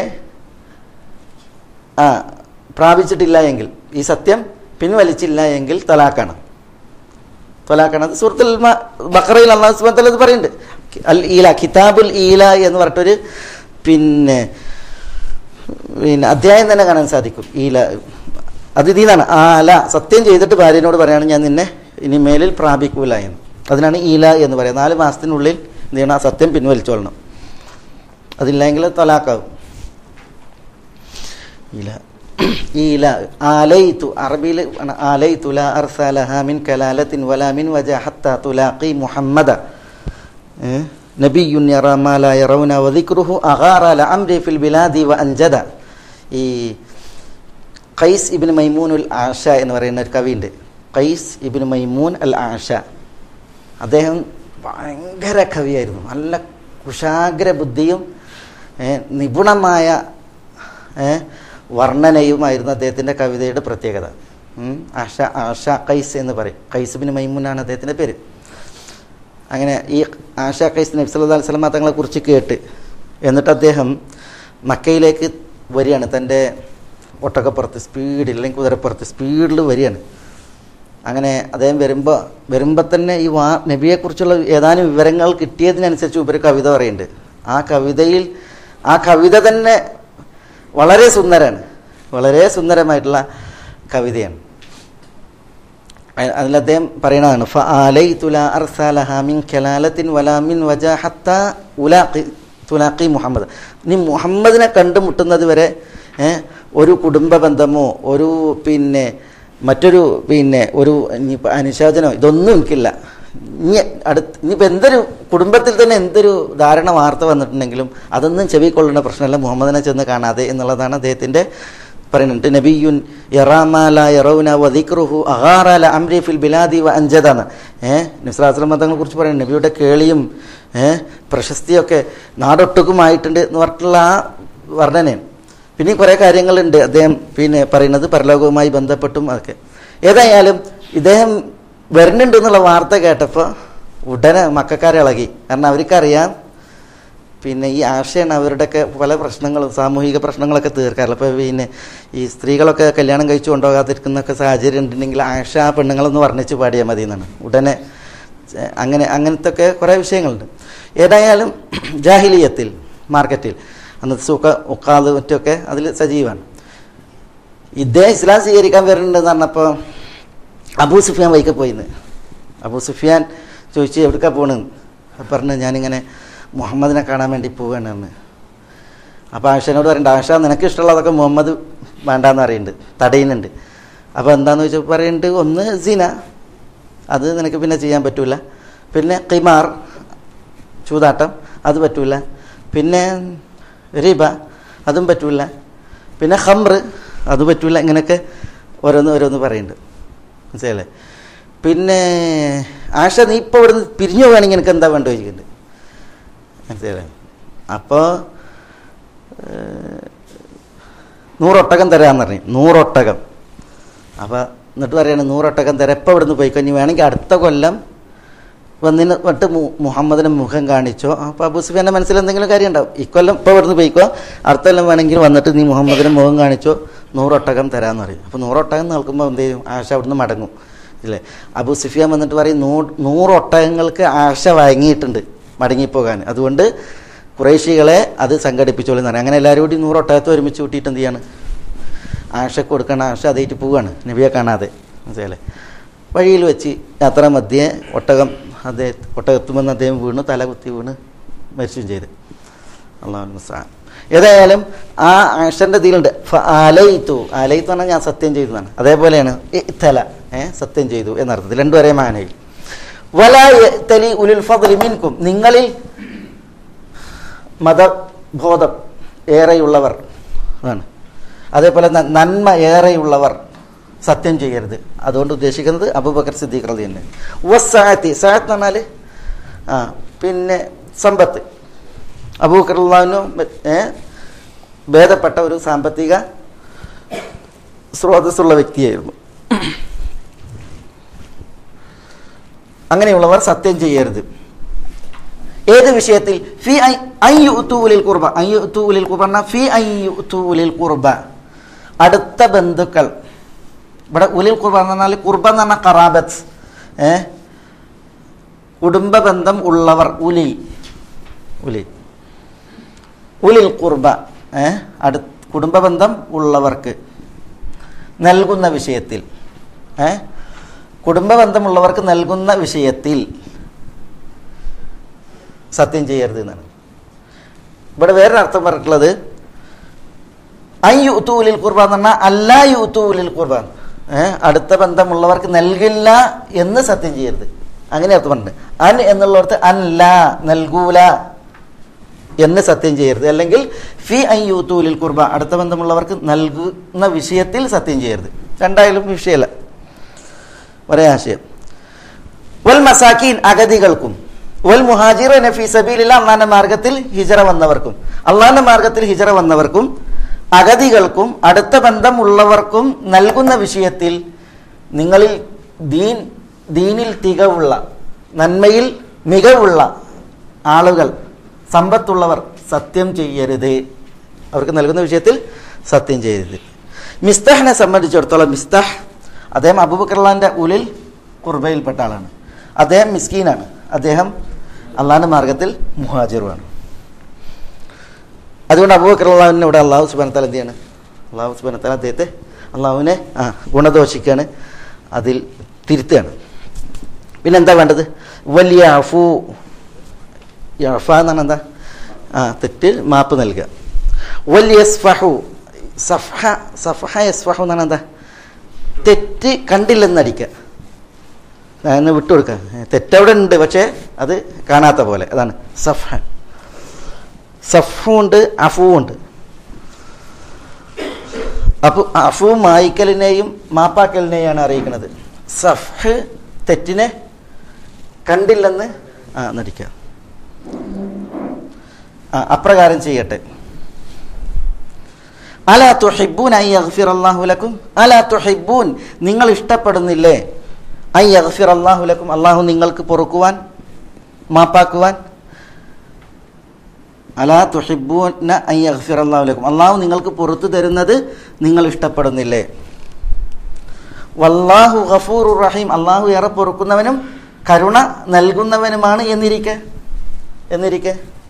Speaker 2: ആ പ്രാപിച്ചിട്ടില്ല എങ്കിൽ, ഈ സത്യം പിൻവലിച്ചില്ല എങ്കിൽ തലാക്കാണ്. തലാക്കാണ്. അത് സൂറത്തുൽ ബഖറയിൽ അല്ലാഹു സുബ്ഹാനഹു വ തആല ഇത് പറയുന്നുണ്ട്. അൽ ഈല, കിതാബുൽ ഈല എന്ന് പറഞ്ഞിട്ടൊരു പിന്നെ പിന്നെ അധ്യായം തന്നെ കാണാൻ സാധിക്കും. ഈല അത് ഇതാണ്. ആല, സത്യം ചെയ്തിട്ട് ഭാര്യനോട് പറയാണ് ഞാൻ നിന്നെ ഇനി മേലിൽ പ്രാപിക്കൂല എന്ന്. അതിനാണ് ഈല എന്ന് പറയുന്നത്. നാല് മാസത്തിനുള്ളിൽ എന്ത് ചെയ്യണം? ആ സത്യം പിൻവലിച്ചോളണം. അതില്ലെങ്കിൽ തലാക്കാവും. ഈല ഈല ആലൈതു, അറബിയിൽ ആലൈതു ലാ അർസലഹ മിൻ കലാലത്തിൻ വലാ മിൻ വജഹ ഹത്താ തുലാഖി മുഹമ്മദ നബിയുൻ യറാ മാ ലാ യറൗന വദിക്റുഹു അഗാറ ലഅംരി ഫിൽ ബിലാദി വഅൻജദ. ഈ ഖൈസ് ഇബ്നു മൈമൂൻ അൽ ആഷ എന്ന് പറയുന്ന ഒരു കവിയുണ്ട്. ഖൈസ് ഇബ്നു മൈമൂൻ അൽ ആഷ. അദ്ദേഹം ഭയങ്കര കവിയായിരുന്നു. നല്ല കുശാഗ്ര ബുദ്ധിയും നിപുണമായ വർണ്ണനയുമായിരുന്നു അദ്ദേഹത്തിൻ്റെ കവിതയുടെ പ്രത്യേകത. ആഷ ആഷ ഖൈസ് എന്ന് പറയും. ഖൈസ് ഇബ്നു മൈമൂനാണ് അദ്ദേഹത്തിൻ്റെ പേര്. അങ്ങനെ ഈ ആഷ ഖൈസ് നബി സല്ലല്ലാഹു അലൈഹി വസല്ലം തങ്ങളെ കുറിച്ച് കേട്ട് എന്നിട്ട് അദ്ദേഹം മക്കയിലേക്ക് വരികയാണ്. തൻ്റെ ഒട്ടകപ്പുറത്ത് സ്പീഡിൽ, അല്ലെങ്കിൽ കുതിരപ്പുറത്ത് സ്പീഡിൽ വരികയാണ്. അങ്ങനെ അദ്ദേഹം വരുമ്പോൾ വരുമ്പോൾ തന്നെ ഈ വാ നബിയെക്കുറിച്ചുള്ള ഏതാനും വിവരങ്ങൾ കിട്ടിയതിനനുസരിച്ച് ഉപരി കവിത പറയുന്നുണ്ട്. ആ കവിതയിൽ ആ കവിത തന്നെ വളരെ സുന്ദരമാണ്, വളരെ സുന്ദരമായിട്ടുള്ള കവിതയാണ്. അതിൽ അദ്ദേഹം പറയുന്നതാണ് ഫഅലൈതു ലാ അർസലഹ മിൻ കലാലത്തിൻ വലാ മിൻ വജഹ ഹത്താ ഉലാഖി തുലാഖി മുഹമ്മദ്. നീ മുഹമ്മദിനെ കണ്ടുമുട്ടുന്നത് വരെ ഒരു കുടുംബ ബന്ധമോ ഒരു പിന്നെ മറ്റൊരു പിന്നെ ഒരു അനുശോചനോ ഇതൊന്നും എനിക്കില്ല. ഇനി അടുത്ത് ഇനിയിപ്പോൾ എന്തൊരു കുടുംബത്തിൽ തന്നെ എന്തൊരു ധാരണ വാർത്ത വന്നിട്ടുണ്ടെങ്കിലും അതൊന്നും ചെവിക്കൊള്ളുന്ന പ്രശ്നമല്ല മുഹമ്മദിനെ ചെന്ന് കാണാതെ എന്നുള്ളതാണ് അദ്ദേഹത്തിൻ്റെ പറയുന്നുണ്ട്. നബിയുൻ യറാമാല യറൗന വദിക്റുഹു അഗാറല അംരി ഫിൽ ബിലാദി വ അൻജദാണ്. ഏഹ് നിസ്രാസ്ലം തങ്ങളെ കുറിച്ച് പറയുന്നത് നബിയുടെ കേളിയും ഏഹ് പ്രശസ്തിയൊക്കെ നാടൊട്ടുക്കുമായിട്ടുണ്ട് എന്ന് പറഞ്ഞിട്ടുള്ള ആ വർണ്ണനയാണ്. പിന്നെ കുറേ കാര്യങ്ങളുണ്ട് അദ്ദേഹം പിന്നെ പറയുന്നത് പരലോകവുമായി ബന്ധപ്പെട്ടും അതൊക്കെ. ഏതായാലും ഇദ്ദേഹം വരുന്നുണ്ട് എന്നുള്ള വാർത്ത കേട്ടപ്പോൾ ഉടനെ മക്കാരെ ഇളകി. കാരണം അവർക്കറിയാം പിന്നെ ഈ ആശയാണ് അവരുടെയൊക്കെ പല പ്രശ്നങ്ങളും സാമൂഹിക പ്രശ്നങ്ങളൊക്കെ തീർക്കാറില്ല. അപ്പോൾ പിന്നെ ഈ സ്ത്രീകളൊക്കെ കല്യാണം കഴിച്ചു കൊണ്ടുപോകാതിരിക്കുന്നൊക്കെ സാഹചര്യം ഉണ്ടെങ്കിൽ ആശ ആ പെണ്ണുങ്ങളൊന്ന് വർണ്ണിച്ച് പാടിയാൽ മതി എന്നാണ്. ഉടനെ അങ്ങനെ അങ്ങനത്തെ ഒക്കെ കുറേ വിഷയങ്ങളുണ്ട്. ഏതായാലും ജാഹിലിയത്തിൽ മാർക്കറ്റിൽ അന്നത്തെ സൂക്ക ഉക്കാത് മറ്റൊക്കെ അതിൽ സജീവമാണ്. ഇദ്ദേഹം ഇസ്ലാം സ്വീകരിക്കാൻ വരുന്നുണ്ടെന്ന് പറഞ്ഞപ്പോൾ അബൂ സുഫിയാൻ വൈക്ക് പോയിന്ന്. അബൂ സുഫിയാൻ ചോദിച്ചു എവിടേക്കാണ് പോകണമെന്ന്. അപ്പം പറഞ്ഞു ഞാനിങ്ങനെ മുഹമ്മദിനെ കാണാൻ വേണ്ടി പോവുകയാണ് എന്ന്. അപ്പോൾ ആഷനോട് പറയണ്ട, ആഷ നിനക്ക് ഇഷ്ടമുള്ളതൊക്കെ മുഹമ്മദ് വേണ്ടാന്ന് പറയുന്നുണ്ട്, തടയുന്നുണ്ട്. അപ്പോൾ എന്താണെന്ന് ചോദിച്ചപ്പോൾ പറയുന്നുണ്ട്, ഒന്ന് സിന, അത് നിനക്ക് പിന്നെ ചെയ്യാൻ പറ്റൂല. പിന്നെ ഖിമാർ, ചൂതാട്ടം, അത് പറ്റൂല. പിന്നെ റിബ, അതും പറ്റൂല. പിന്നെ ഖംർ, അത് പറ്റൂല. ഇങ്ങനെയൊക്കെ ഓരോന്ന് ഓരോന്ന് പറയുന്നുണ്ട്. മനസ്സിലല്ലേ? പിന്നെ ആഷ നീ ഇപ്പോൾ ഇവിടുന്ന് പിരിഞ്ഞു പോവുകയാണെങ്കിൽ എനിക്ക് എന്താ വേണ്ട ചോദിക്കുന്നുണ്ട്. മനസ്സിലായി? അപ്പോൾ നൂറൊട്ടകം തരാമെന്ന് പറഞ്ഞു. നൂറൊട്ടകം. അപ്പോൾ എന്നിട്ട് പറയാണ് നൂറൊട്ടകം തരാം, എപ്പോൾ ഇവിടുന്ന് പോയിക്കോ, ഇനി വേണമെങ്കിൽ അടുത്ത കൊല്ലം വന്നിന് വിട്ട് മുഹമ്മദിനെ മുഖം കാണിച്ചോ. അപ്പോൾ അബൂ സുഫിയാൻ്റെ മനസ്സിൽ എന്തെങ്കിലും കാര്യം ഉണ്ടാവും. ഇക്കൊല്ലം ഇപ്പോൾ ഇവിടുന്ന് പോയിക്കോ, അടുത്ത കൊല്ലം വേണമെങ്കിൽ വന്നിട്ട് നീ മുഹമ്മദിനെ മുഖം കാണിച്ചോ, നൂറൊട്ടകം തരാമെന്ന് പറയും. അപ്പോൾ നൂറൊട്ടകം നിൽക്കുമ്പോൾ എന്ത് ചെയ്യും? ആഷ അവിടുന്ന് മടങ്ങും ഇല്ലേ? അബൂ സുഫിയാൻ വന്നിട്ട് പറയും നൂ നൂറൊട്ടകങ്ങൾക്ക് ആഷ വഴങ്ങിയിട്ടുണ്ട് മടങ്ങിപ്പോകാൻ, അതുകൊണ്ട് ഖുറൈശികളെ അത് സംഘടിപ്പിച്ചോളൂ എന്ന് പറയും. അങ്ങനെ എല്ലാവരും കൂടി നൂറൊട്ടകത്ത് ഒരുമിച്ച് കൂട്ടിയിട്ട് എന്ത് ചെയ്യാണ്? ആഷക്ക് കൊടുക്കണം. ആഷ അതായിട്ട് പോവുകയാണ് നബിയെ കാണാതെ. മനസ്സിലല്ലേ? വഴിയിൽ വെച്ച് യാത്ര മധ്യേ ഒട്ടകം അദ്ദേഹം ഒട്ടകത്തുമെന്ന് അദ്ദേഹം വീണ് തല കുത്തി വീണ് മരിച്ചും ചെയ്ത്. അല്ലാഹു മുസ്തആൻ. ഏതായാലും ആ ആഷൻ്റെ ഇതിലുണ്ട് അലൈത്തു. അലൈത്തു പറഞ്ഞാൽ ഞാൻ സത്യം ചെയ്തതാണ്. അതേപോലെയാണ് തല ഏഹ് സത്യം ചെയ്തു എന്നർത്ഥത്തിൽ. രണ്ടും ഒരേ മാനയിൽ. വലാ യഅ്തലി ഉലുൽ ഫദ്ലി മിൻകും, നിങ്ങളിൽ മതബോധം ഏറെയുള്ളവർ ആണ്, അതേപോലെ നന്മ ഏറെയുള്ളവർ സത്യം ചെയ്യരുത്. അതുകൊണ്ട് ഉദ്ദേശിക്കുന്നത് അബൂബക്കർ സിദ്ദീഖ് റളിയല്ലാഹു അൻഹു. വസ്സഅതി, സഅത്ത് എന്ന് പറഞ്ഞാൽ ആ പിന്നെ സമ്പത്ത്. അബൂബക്കർ റളിയല്ലാഹു അൻഹു ഭേദപ്പെട്ട ഒരു സാമ്പത്തിക സ്രോതസ്സുള്ള വ്യക്തിയായിരുന്നു. അങ്ങനെയുള്ളവർ സത്യം ചെയ്യരുത്. ഏത് വിഷയത്തിൽ? ഫി അയ്യുത്തൂലിൽ ഖുർബ. അയ്യുത്തൂലിൽ ഖുർബ പറഞ്ഞാൽ ഫി അയ്യുത്തൂലിൽ ഖുർബ, അടുത്ത ബന്ധുക്കൾ. ഇവിടെ ഉലിൽ ഖുർബ എന്ന് പറഞ്ഞാൽ ഖുർബ എന്ന് പറഞ്ഞാൽ ഖറാബത്ത്, ഏ കുടുംബ ബന്ധം ഉള്ളവർ. ഉലിൽ ഉലിൽ ഉലിൽ ഖുർബ, ഏ അടു കുടുംബ ബന്ധം ഉള്ളവർക്ക് നൽകുന്ന വിഷയത്തിൽ, ഏ കുടുംബ ബന്ധമുള്ളവർക്ക് നൽകുന്ന വിഷയത്തിൽ സത്യം ചെയ്യരുത് എന്നാണ്. ഇവിടെ വേറൊരർത്ഥം പറഞ്ഞിട്ടുള്ളത് ഐ യുത്തൂലിൽ ഖുർബ എന്ന് പറഞ്ഞാൽ അല്ലാ യുത്തൂലിൽ ഖുർബ, ഏഹ് അടുത്ത ബന്ധമുള്ളവർക്ക് നൽകില്ല എന്ന് സത്യം ചെയ്യരുത്, അങ്ങനെ അർത്ഥം പറഞ്ഞിട്ടുണ്ട്. അൻ എന്നുള്ളവർക്ക് അല്ല നൽകൂല എന്ന് സത്യം ചെയ്യരുത്. അല്ലെങ്കിൽ ഫി ഐ യുത്തൂലിൽ ഖുർബ അടുത്ത ബന്ധമുള്ളവർക്ക് നൽകുന്ന വിഷയത്തിൽ സത്യം ചെയ്യരുത്. രണ്ടായാലും വിഷയമല്ല, ഒരേ ആശയം. വൽ മസാക്കീൻ അഗതികൾക്കും, വൽ മുഹാജിറീന ഫീ സബീലില്ലാഹ് അള്ളാഹുവിന്റെ മാർഗത്തിൽ ഹിജറ വന്നവർക്കും, അള്ളാഹുവിന്റെ മാർഗത്തിൽ ഹിജറ വന്നവർക്കും അഗതികൾക്കും അടുത്ത ബന്ധമുള്ളവർക്കും നൽകുന്ന വിഷയത്തിൽ നിങ്ങളിൽ ദീൻ ദീനിൽ തികവുള്ള, നന്മയിൽ മികവുള്ള ആളുകൾ, സമ്പത്തുള്ളവർ സത്യം ചെയ്യരുത്. അവർക്ക് നൽകുന്ന വിഷയത്തിൽ സത്യം ചെയ്യരുത്. മിസ്താഹിനെ സംബന്ധിച്ചിടത്തോളം, മിസ്താഹ് അദ്ദേഹം അബൂബക്കർ റളിയല്ലാഹുവിന്റെ ഉലിൽ ഖുർബയിൽപ്പെട്ട ആളാണ്. അദ്ദേഹം മിസ്കീനാണ്, അദ്ദേഹം അള്ളാഹുവിന്റെ മാർഗത്തിൽ മുഹാജിറുമാണ്. അതുകൊണ്ട് അബൂബക്കർ റളിയല്ലാഹുവിനെ ഇവിടെ അള്ളാഹു സുബ്ഹാനഹു വ തആല എന്ത് ചെയ്യാണ്? അള്ളാഹു സുബ്ഹാനഹു വ തആല അദ്ദേഹത്തെ അള്ളാഹുവിനെ ആ ഗുണദോഷിക്കാണ്, അതിൽ തിരുത്തുകയാണ്. പിന്നെന്താ വേണ്ടത്? വലിയ അഫു, യഫ എന്നാണ് എന്താ? ആ തെറ്റ് മാപ്പ് നൽകുക. വലിയ യസ്ഫഹു, സഫഹ സഫഹ യസ്ഫഹു എന്നാണ് എന്താ? തെറ്റ് കണ്ടില്ലെന്നടിക്കുക, എന്ന് വിട്ടുകൊടുക്കുക. തെറ്റവിടെ ഉണ്ട്, പക്ഷേ അത് കാണാത്ത പോലെ, അതാണ് സഫഹ. സഫുണ്ട് അഫുവുണ്ട്. അപ്പൊ അഫു മായ്ക്കലിനെയും മാപ്പാക്കലിനെയാണ് അറിയിക്കുന്നത്. സഫഹ് തെറ്റിനെ കണ്ടില്ലെന്ന് ആ നടിക്കുക. ആ അപ്രകാരം ചെയ്യട്ടെ. അലാ തുഹിബ്ബൂൻ അൻ യഗ്ഫിറല്ലാഹു ലക്കും, അലാ തുഹിബ്ബൂൻ നിങ്ങൾ ഇഷ്ടപ്പെടുന്നില്ലേ, അൻ യഗ്ഫിറല്ലാഹു ലക്കും അല്ലാഹു നിങ്ങൾക്ക് പൊറുക്കുവാൻ, മാപ്പാക്കുവാൻ. അലാ തുഹിബ്ബൂന അൻ യഗ്ഫിറല്ലാഹു ലക്കും അല്ലാഹു നിങ്ങൾക്ക് പുറത്തു തരുന്നത് നിങ്ങൾ ഇഷ്ടപ്പെടുന്നില്ലേ. വല്ലാഹു ഗഫൂറുർ റഹീം അല്ലാഹു ഏറെ പൊറുക്കുന്നവനും കരുണ നൽകുന്നവനുമാണ് എന്നിരിക്കെ എന്നിരിക്കെ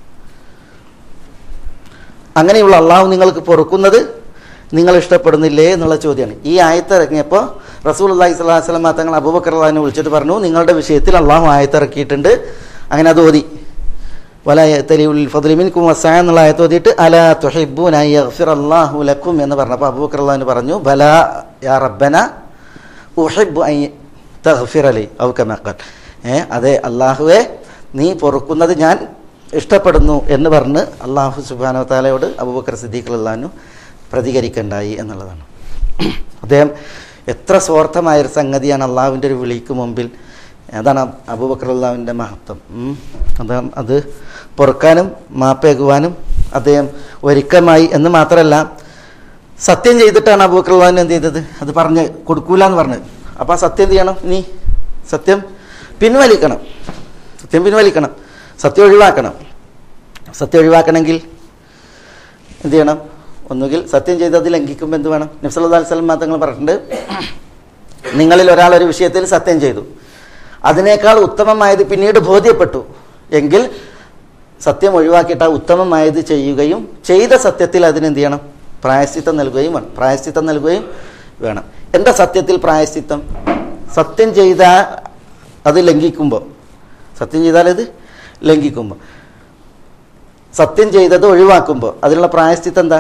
Speaker 2: അങ്ങനെയുള്ള അള്ളാഹു നിങ്ങൾക്ക് പൊറുക്കുന്നത് നിങ്ങൾ ഇഷ്ടപ്പെടുന്നില്ലേ എന്നുള്ള ചോദ്യമാണ്. ഈ ആയത്തിറങ്ങിയപ്പോൾ റസൂലുള്ളാഹി സ്വല്ലല്ലാഹു അലൈഹി വസല്ലം തങ്ങൾ അബൂബക്കർ റളിയല്ലാഹു അൻഹു വിളിച്ചിട്ട് പറഞ്ഞു, നിങ്ങളുടെ വിഷയത്തിൽ അള്ളാഹു ആയത്തിറക്കിയിട്ടുണ്ട്. അങ്ങനെ അത് ഓതി, വലാ യഅ്തലി ഉൽ ഫദ്ലി മിൻകും വസ്സഅ എന്നുള്ള ആയത്ത് ഓതിയിട്ട് അലാ തുഹിബ്ബൂന അൻ യഗ്ഫിറല്ലാഹു ലക്കും എന്ന് പറഞ്ഞപ്പോൾ അബൂബക്കർ റളിയല്ലാഹു അൻഹു പറഞ്ഞു, ബലാ യാ റബ്ബന ഉഹിബ്ബു അൻ തഗ്ഫിറ ലി ഔ കമാ ഖാൽ, ഏ അതെ അള്ളാഹുവെ നീ പൊറുക്കുന്നത് ഞാൻ ഇഷ്ടപ്പെടുന്നു എന്ന് പറഞ്ഞ് അള്ളാഹു സുബ്ഹാനഹു വ തആലയോട് അബൂബക്കർ സിദ്ദീഖ് റളിയല്ലാഹു അൻഹു പ്രതികരിക്കണ്ടായി എന്നുള്ളതാണ്. അദ്ദേഹം എത്ര സ്വാർത്ഥമായൊരു സംഗതിയാണ് അള്ളാഹുവിൻ്റെ ഒരു വിളിക്ക് മുമ്പിൽ. അതാണ് അബൂബക്കർ റളിയല്ലാഹുവിൻ്റെ മഹത്വം. അദ്ദേഹം അത് പൊറുക്കാനും മാപ്പേകുവാനും അദ്ദേഹം ഒരുക്കമായി എന്ന് മാത്രമല്ല, സത്യം ചെയ്തിട്ടാണ് അബൂബക്കർ റളിയല്ലാഹു എന്ത് ചെയ്തത്, അത് പറഞ്ഞ് കൊടുക്കൂല എന്ന് പറഞ്ഞത്. അപ്പോൾ ആ സത്യം എന്ത് ചെയ്യണം? നീ സത്യം പിൻവലിക്കണം, സത്യം പിൻവലിക്കണം, സത്യം ഒഴിവാക്കണം. സത്യം ഒഴിവാക്കണമെങ്കിൽ എന്ത് ചെയ്യണം? ഒന്നുകിൽ സത്യം ചെയ്ത് അത് ലംഘിക്കുമ്പോൾ എന്ത് വേണം? നബി സല്ലല്ലാഹു അലൈഹി വസല്ലം തങ്ങൾ പറഞ്ഞിട്ടുണ്ട്, നിങ്ങളിൽ ഒരാൾ ഒരു വിഷയത്തിൽ സത്യം ചെയ്തു, അതിനേക്കാൾ ഉത്തമമായത് പിന്നീട് ബോധ്യപ്പെട്ടു എങ്കിൽ സത്യം ഒഴിവാക്കിയിട്ട് ആ ഉത്തമമായത് ചെയ്യുകയും ചെയ്ത സത്യത്തിൽ അതിനെന്ത് ചെയ്യണം? പ്രായശ്ചിത്തം നൽകുകയും വേണം. പ്രായശ്ചിത്തം നൽകുകയും വേണം. എന്താ സത്യത്തിൽ പ്രായശ്ചിത്തം? സത്യം ചെയ്താൽ അത് ലംഘിക്കുമ്പോൾ, സത്യം ചെയ്താൽ അത് ലംഘിക്കുമ്പോൾ, സത്യം ചെയ്തത് ഒഴിവാക്കുമ്പോൾ അതിനുള്ള പ്രായശ്ചിത്തം എന്താ?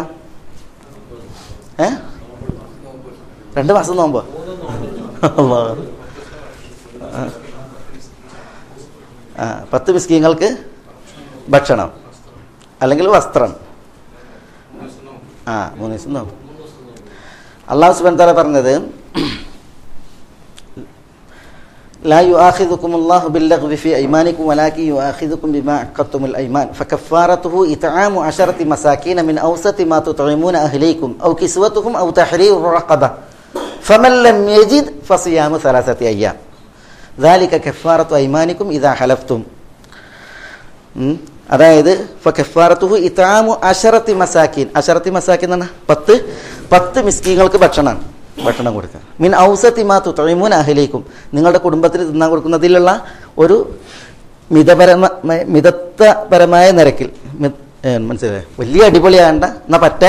Speaker 2: ഏ രണ്ട് മാസം നോമ്പോ? ആ പത്ത് മിസ്കീങ്ങൾക്ക് ഭക്ഷണം അല്ലെങ്കിൽ വസ്ത്രം. ആ മൂന്ന് ദിവസം നോമ്പ്. അല്ലാഹു സുബ്ഹാനഹു വ തആല പറഞ്ഞത്, لا يؤاخذكم الله باللغو في أيمانكم ولكن يؤاخذكم بما عقدتم الأيمان فكفارته إطعام عشرة مساكين من أوسط ما تطعمون أهليكم أو كسوتهم أو تحرير رقبة فمن لم يجد فصيام ثلاثة أيام ذلك كفارة أيمانكم إذا حلفتم. അതായത് ഫകഫാറത്തുഹു ഇതാമു അശറത്തി മസാക്കിൻ. അശറത്തി മസാക്കിൻ എന്ന് പറഞ്ഞാൽ പത്ത് പത്ത് മിസ്കീങ്ങൾക്ക് ഭക്ഷണമാണ്, ഭക്ഷണം കൊടുക്കുക. മിൻ ഔസത്തി മാ തുതഇമൂന അഹ്ലീക്കും, നിങ്ങളുടെ കുടുംബത്തിന് തിന്നാൻ കൊടുക്കുന്നതിലുള്ള ഒരു മിതപരമ മിതത്വപരമായ നിരക്കിൽ. മനസ്സിലായി? വലിയ അടിപൊളിയാകണ്ട, എന്നാൽ പറ്റേ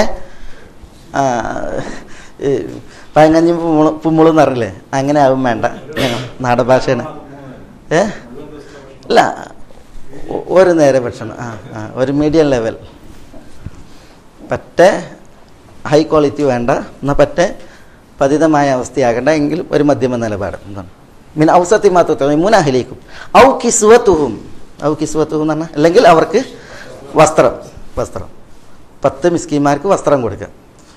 Speaker 2: പഴങ്കഞ്ഞി പുമ്മുളും എന്നറിയില്ലേ, അങ്ങനെ ആവും വേണ്ട. നാടൻ ഭാഷയാണ്. ഏ അല്ല, ഒരു നേരെ ഭക്ഷണം, ആ ആ ഒരു മീഡിയം ലെവൽ, പറ്റേ ഹൈ ക്വാളിറ്റി വേണ്ട, എന്നാൽ പറ്റേ പതിതമായ അവസ്ഥയാകണ്ട, എങ്കിലും ഒരു മധ്യമ നിലപാട്. എന്താണ് മിൻ ഔസത്തി മാ തുതഇമൂന അഹ്ലീക്കും ഔ കിസ്വതുഹും. ഔ കിസ്വതുഹും എന്ന് പറഞ്ഞാൽ അല്ലെങ്കിൽ അവർക്ക് വസ്ത്രം, വസ്ത്രം പത്ത് മിസ്കീന്മാർക്ക് വസ്ത്രം കൊടുക്കുക.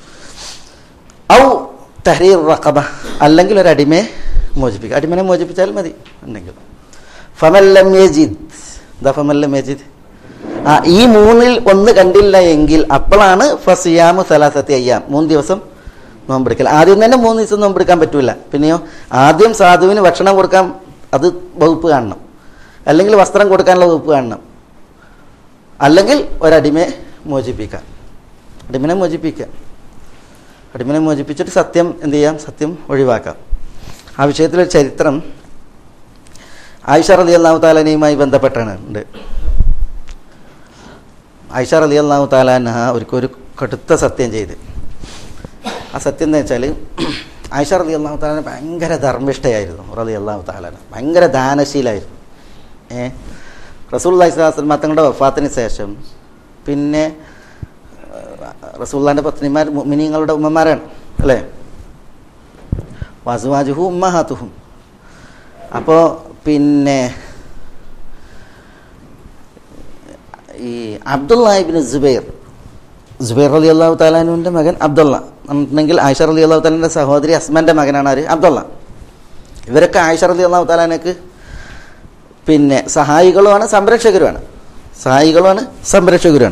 Speaker 2: ഔ തഹ്രീർ റഖബ, അല്ലെങ്കിൽ ഒരു അടിമയെ മോചിപ്പിക്കുക. അടിമനെ മോചിപ്പിച്ചാൽ മതി ഉണ്ടെങ്കിൽ. ഫമല്ലം യജിദ്, ദാ ഫമല്ലം യജിദ്, ആ ഈ മൂന്നിൽ ഒന്ന് കണ്ടില്ല എങ്കിൽ അപ്പോഴാണ് ഫസിയാമു സലാസത്തി അയ്യാം, മൂന്ന് ദിവസം നോമ്പെടുക്കൽ. ആദ്യം തന്നെ മൂന്ന് ദിവസം നോമ്പെടുക്കാൻ പറ്റൂല. പിന്നെയോ ആദ്യം സാധുവിന് ഭക്ഷണം കൊടുക്കാൻ അത് വകുപ്പ് കാണണം, അല്ലെങ്കിൽ വസ്ത്രം കൊടുക്കാനുള്ള വകുപ്പ് കാണണം, അല്ലെങ്കിൽ ഒരടിമയെ മോചിപ്പിക്കാം. അടിമനെ മോചിപ്പിക്കാം. അടിമനെ മോചിപ്പിച്ചിട്ട് സത്യം എന്ത് ചെയ്യാം, സത്യം ഒഴിവാക്കാം. ആ വിഷയത്തിലൊരു ചരിത്രം ആയിഷ റളിയല്ലാഹു തആലയുമായി ബന്ധപ്പെട്ടാണ് ഉണ്ട്. ആയിഷ റളിയല്ലാഹു തആല അൻഹ ഒരിക്കൽ ഒരു കടുത്ത സത്യം ചെയ്ത്. ആ സത്യം എന്താ വെച്ചാൽ, ആയിഷ റളിയല്ലാഹു തആല ഭയങ്കര ധർമ്മിഷ്ഠയായിരുന്നു. റളിയല്ലാഹു തആല ഭയങ്കര ദാനശീലായിരുന്നു. ഏ റസൂലുള്ളാഹി സ്വല്ലല്ലാഹു അലൈഹി വസല്ലം തങ്ങളുടെ വഫാത്തിന് ശേഷം പിന്നെ റസൂലുള്ളാഹിന്റെ പത്നിമാർ മുഅ്മിനീങ്ങളുടെ ഉമ്മമാരാണ് അല്ലേ, വസ്വാജുഹു ഉമ്മഹാത്തുഹും. അപ്പോൾ പിന്നെ ഈ അബ്ദുല്ലാഹി ഇബ്നു സുബൈർ, സുബൈർ റളിയല്ലാഹു തആല അൻഹുവിൻ്റെ മകൻ അബ്ദുള്ള എന്നുണ്ടെങ്കിൽ ആയിഷ റളിയല്ലാഹു തആലയുടെ സഹോദരി അസ്മൻ്റെ മകനാണ് ആര്, അബ്ദുള്ള. ഇവരൊക്കെ ആയിഷ റളിയല്ലാഹു തആല അൻഹയ്ക്ക് പിന്നെ സഹായികളുമാണ് സംരക്ഷകരുമാണ്, സഹായികളുമാണ് സംരക്ഷകരുമാണ്.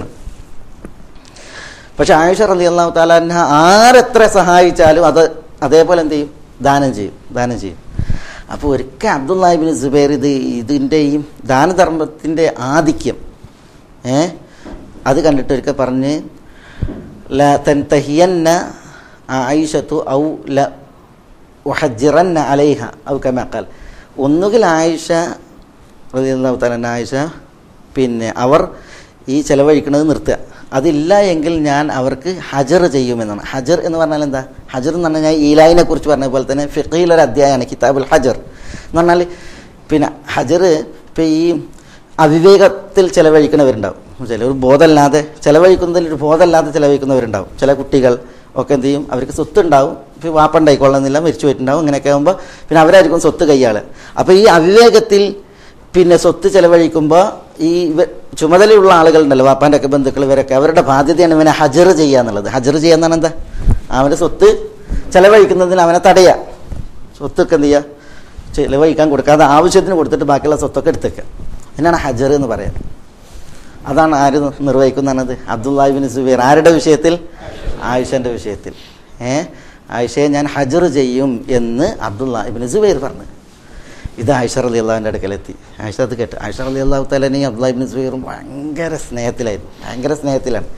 Speaker 2: പക്ഷെ ആയിഷ റളിയല്ലാഹു തആല അൻഹ ആരെത്ര സഹായിച്ചാലും അത് അതേപോലെ എന്ത് ചെയ്യും, ദാനം ചെയ്യും, ദാനം ചെയ്യും. അപ്പോൾ ഒരിക്കൽ അബ്ദുല്ലാഹി ഇബ്നു സുബൈർ ഇത് ഇതിൻ്റെ ഈ ദാനധർമ്മത്തിൻ്റെ ആധിക്യം ഏ അത് കണ്ടിട്ട് ഒരിക്കൽ പറഞ്ഞ് ല തൻതഹിയന്ന ആയിഷത്തു ഔ ല ഉഹജ്ജിറന്ന അലൈഹ ഔ കമാ ഖാൽ, ഒന്നുകിൽ ആയിഷ റളിയല്ലാഹു തആല ആയിഷ പിന്നെ അവർ ഈ ചെലവഴിക്കുന്നത് നിർത്തുക, അതില്ല എങ്കിൽ ഞാൻ അവർക്ക് ഹജർ ചെയ്യുമെന്നാണ്. ഹജർ എന്ന് പറഞ്ഞാൽ എന്താ, ഹജർ എന്ന് പറഞ്ഞാൽ ഞാൻ ഈലായിനെ കുറിച്ച് പറഞ്ഞ പോലെ തന്നെ ഫിഖീലൊരു അധ്യായമാണ് കിതാബുൽ ഹജർ എന്ന് പറഞ്ഞാൽ. പിന്നെ ഹജർ ഇപ്പം ഈ അവിവേകത്തിൽ ചിലവഴിക്കുന്നവരുണ്ടാവും, ചില ഒരു ബോധമല്ലാതെ ചിലവഴിക്കുന്നതിൽ ഒരു ബോധമല്ലാതെ ചിലവഴിക്കുന്നവരുണ്ടാവും. ചില കുട്ടികൾ ഒക്കെ എന്ത് ചെയ്യും, അവർക്ക് സ്വത്തുണ്ടാവും, ഇപ്പോൾ വാപ്പുണ്ടായിക്കൊള്ളുന്നില്ല, മരിച്ചു പോയിട്ടുണ്ടാവും. ഇങ്ങനെയൊക്കെ ആകുമ്പോൾ പിന്നെ അവരായിരിക്കും സ്വത്ത് കൈയാൾ. അപ്പോൾ ഈ അവിവേകത്തിൽ പിന്നെ സ്വത്ത് ചിലവഴിക്കുമ്പോൾ ഈ ചുമതലയുള്ള ആളുകളുണ്ടല്ലോ, വാപ്പാൻ്റെ ഒക്കെ ബന്ധുക്കൾ, ഇവരൊക്കെ അവരുടെ ബാധ്യതയാണ് ഇവനെ ഹജർ ചെയ്യുക എന്നുള്ളത്. ഹജർ ചെയ്യുക എന്നാണ് എന്താ, അവൻ്റെ സ്വത്ത് ചിലവഴിക്കുന്നതിന് അവനെ തടയുക, സ്വത്തൊക്കെ എന്ത് ചെയ്യുക, ചിലവഴിക്കാൻ കൊടുക്കാതെ ആവശ്യത്തിന് കൊടുത്തിട്ട് ബാക്കിയുള്ള സ്വത്തൊക്കെ എടുത്തേക്കുക. അതിനാണ് ഹജർ എന്ന് പറയാം. അതാണ് ആര് നിർവഹിക്കുന്നതാണത്, അബ്ദുല്ലാഹി ഇബ്നു സുബൈർ. ആരുടെ വിഷയത്തിൽ, ആയിഷൻ്റെ വിഷയത്തിൽ. ഏ ആയിഷയെ ഞാൻ ഹജർ ചെയ്യും എന്ന് അബ്ദുല്ലാഹി ഇബ്നു സുബൈർ പറഞ്ഞു. ഇത് ആയിഷ റളിയല്ലാഹുവിൻ്റെ അടുക്കലെത്തി. ആയിഷ അത് കേട്ട് ആയിഷ റളിയല്ലാഹു തആലയും അബ്ദുല്ലാഹി ഇബ്നു സുബൈറും ഭയങ്കര സ്നേഹത്തിലായിരുന്നു, ഭയങ്കര സ്നേഹത്തിലാണ്.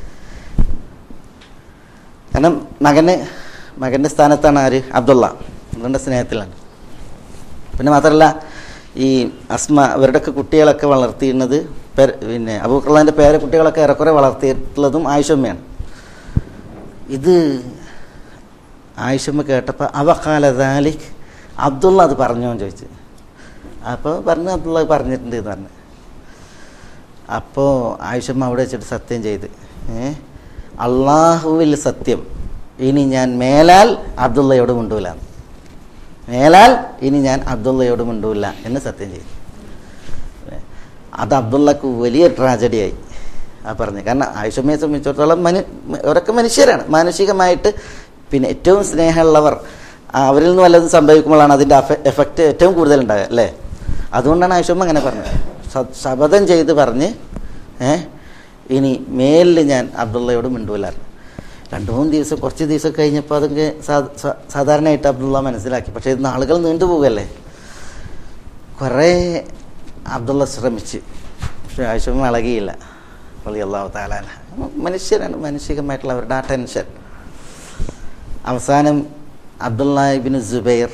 Speaker 2: കാരണം മകന് മകൻ്റെ സ്ഥാനത്താണ് ആര്, അബ്ദുള്ള, അവരുടെ സ്നേഹത്തിലാണ്. പിന്നെ മാത്രമല്ല ഈ അസ്മ ഇവരുടെയൊക്കെ കുട്ടികളൊക്കെ വളർത്തിയിരുന്നത് പിന്നെ അബൂബക്കറിന്റെ പേരെ കുട്ടികളൊക്കെ ഏറെക്കുറെ വളർത്തിയിട്ടുള്ളതും ആയിഷമ്മയാണ്. ഇത് ആയിഷമ്മ കേട്ടപ്പോൾ അവഖാലദാലിക്, അബ്ദുള്ള അത് പറഞ്ഞോ എന്ന് ചോദിച്ചു. അപ്പോൾ പറഞ്ഞു അബ്ദുള്ള പറഞ്ഞിട്ടുണ്ട് എന്ന് പറഞ്ഞു. അപ്പോൾ ആയിഷമ്മ അവിടെ വെച്ചിട്ട് സത്യം ചെയ്ത്, ഏ അള്ളാഹുവിൽ സത്യം, ഇനി ഞാൻ മേലാൽ അബ്ദുള്ളയോട് മിണ്ടൂല, മേലാൽ ഇനി ഞാൻ അബ്ദുള്ളയോട് മിണ്ടൂല എന്ന് സത്യം ചെയ്തു. അത് അബ്ദുള്ളക്ക് വലിയ ട്രാജഡിയായി ആ പറഞ്ഞു. കാരണം ആയിഷമ്മയെ സംബന്ധിച്ചിടത്തോളം മനു അവരൊക്കെ മനുഷ്യരാണ്, മാനുഷികമായിട്ട് പിന്നെ ഏറ്റവും സ്നേഹമുള്ളവർ, അവരിൽ നിന്ന് വല്ലതും സംഭവിക്കുമ്പോഴാണ് അതിൻ്റെ എഫക്റ്റ് ഏറ്റവും കൂടുതലുണ്ടാകുക അല്ലേ. അതുകൊണ്ടാണ് ആയിഷമ്മ അങ്ങനെ പറഞ്ഞത്, ശപഥം ചെയ്ത് പറഞ്ഞ് ഏ ഇനി മേലിൽ ഞാൻ അബ്ദുള്ളയോട് മിണ്ടൂലായിരുന്നു. രണ്ട് മൂന്ന് ദിവസം കുറച്ച് ദിവസം കഴിഞ്ഞപ്പോൾ അതൊക്കെ സാധാരണയായിട്ട് അബ്ദുള്ള മനസ്സിലാക്കി. പക്ഷേ ഇത് നാളുകൾ നീണ്ടുപോകല്ലേ. കുറേ അബ്ദുള്ള ശ്രമിച്ച് പക്ഷെ ആയിഷമ്മ ഇളകിയില്ല. റളിയല്ലാഹു തആല അൻഹ. മനുഷ്യരാണ്, മാനുഷികമായിട്ടുള്ള അവരുടെ ആ ടെൻഷൻ. അവസാനം Abdullah ibn Zubair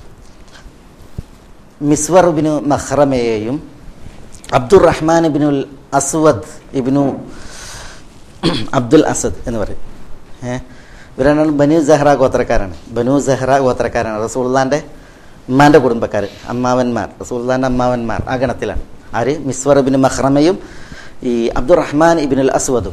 Speaker 2: Miswar ibn മഖ്റമയെയും Abdurrahman ibn al Aswad ibn Abdul Asad എന്ന് പറയും. ഏഹ് ഇവരാണ് ബനു സഹ്റ ഗോത്രക്കാരാണ്. ബനു സഹ്റ ഗോത്രക്കാരാണ്. റസൂലുള്ളാഹിൻ്റെ ഉമ്മാൻ്റെ കുടുംബക്കാർ, അമ്മാവന്മാർ, റസൂലുള്ളാഹിൻ്റെ അമ്മാവന്മാർ ആ ഗണത്തിലാണ്. ആര്? മിസ്വർ ഇബ്നു മഖ്റമയും ഈ അബ്ദുറഹ്മാൻ ഇബ്നുൽ അസ്വദും.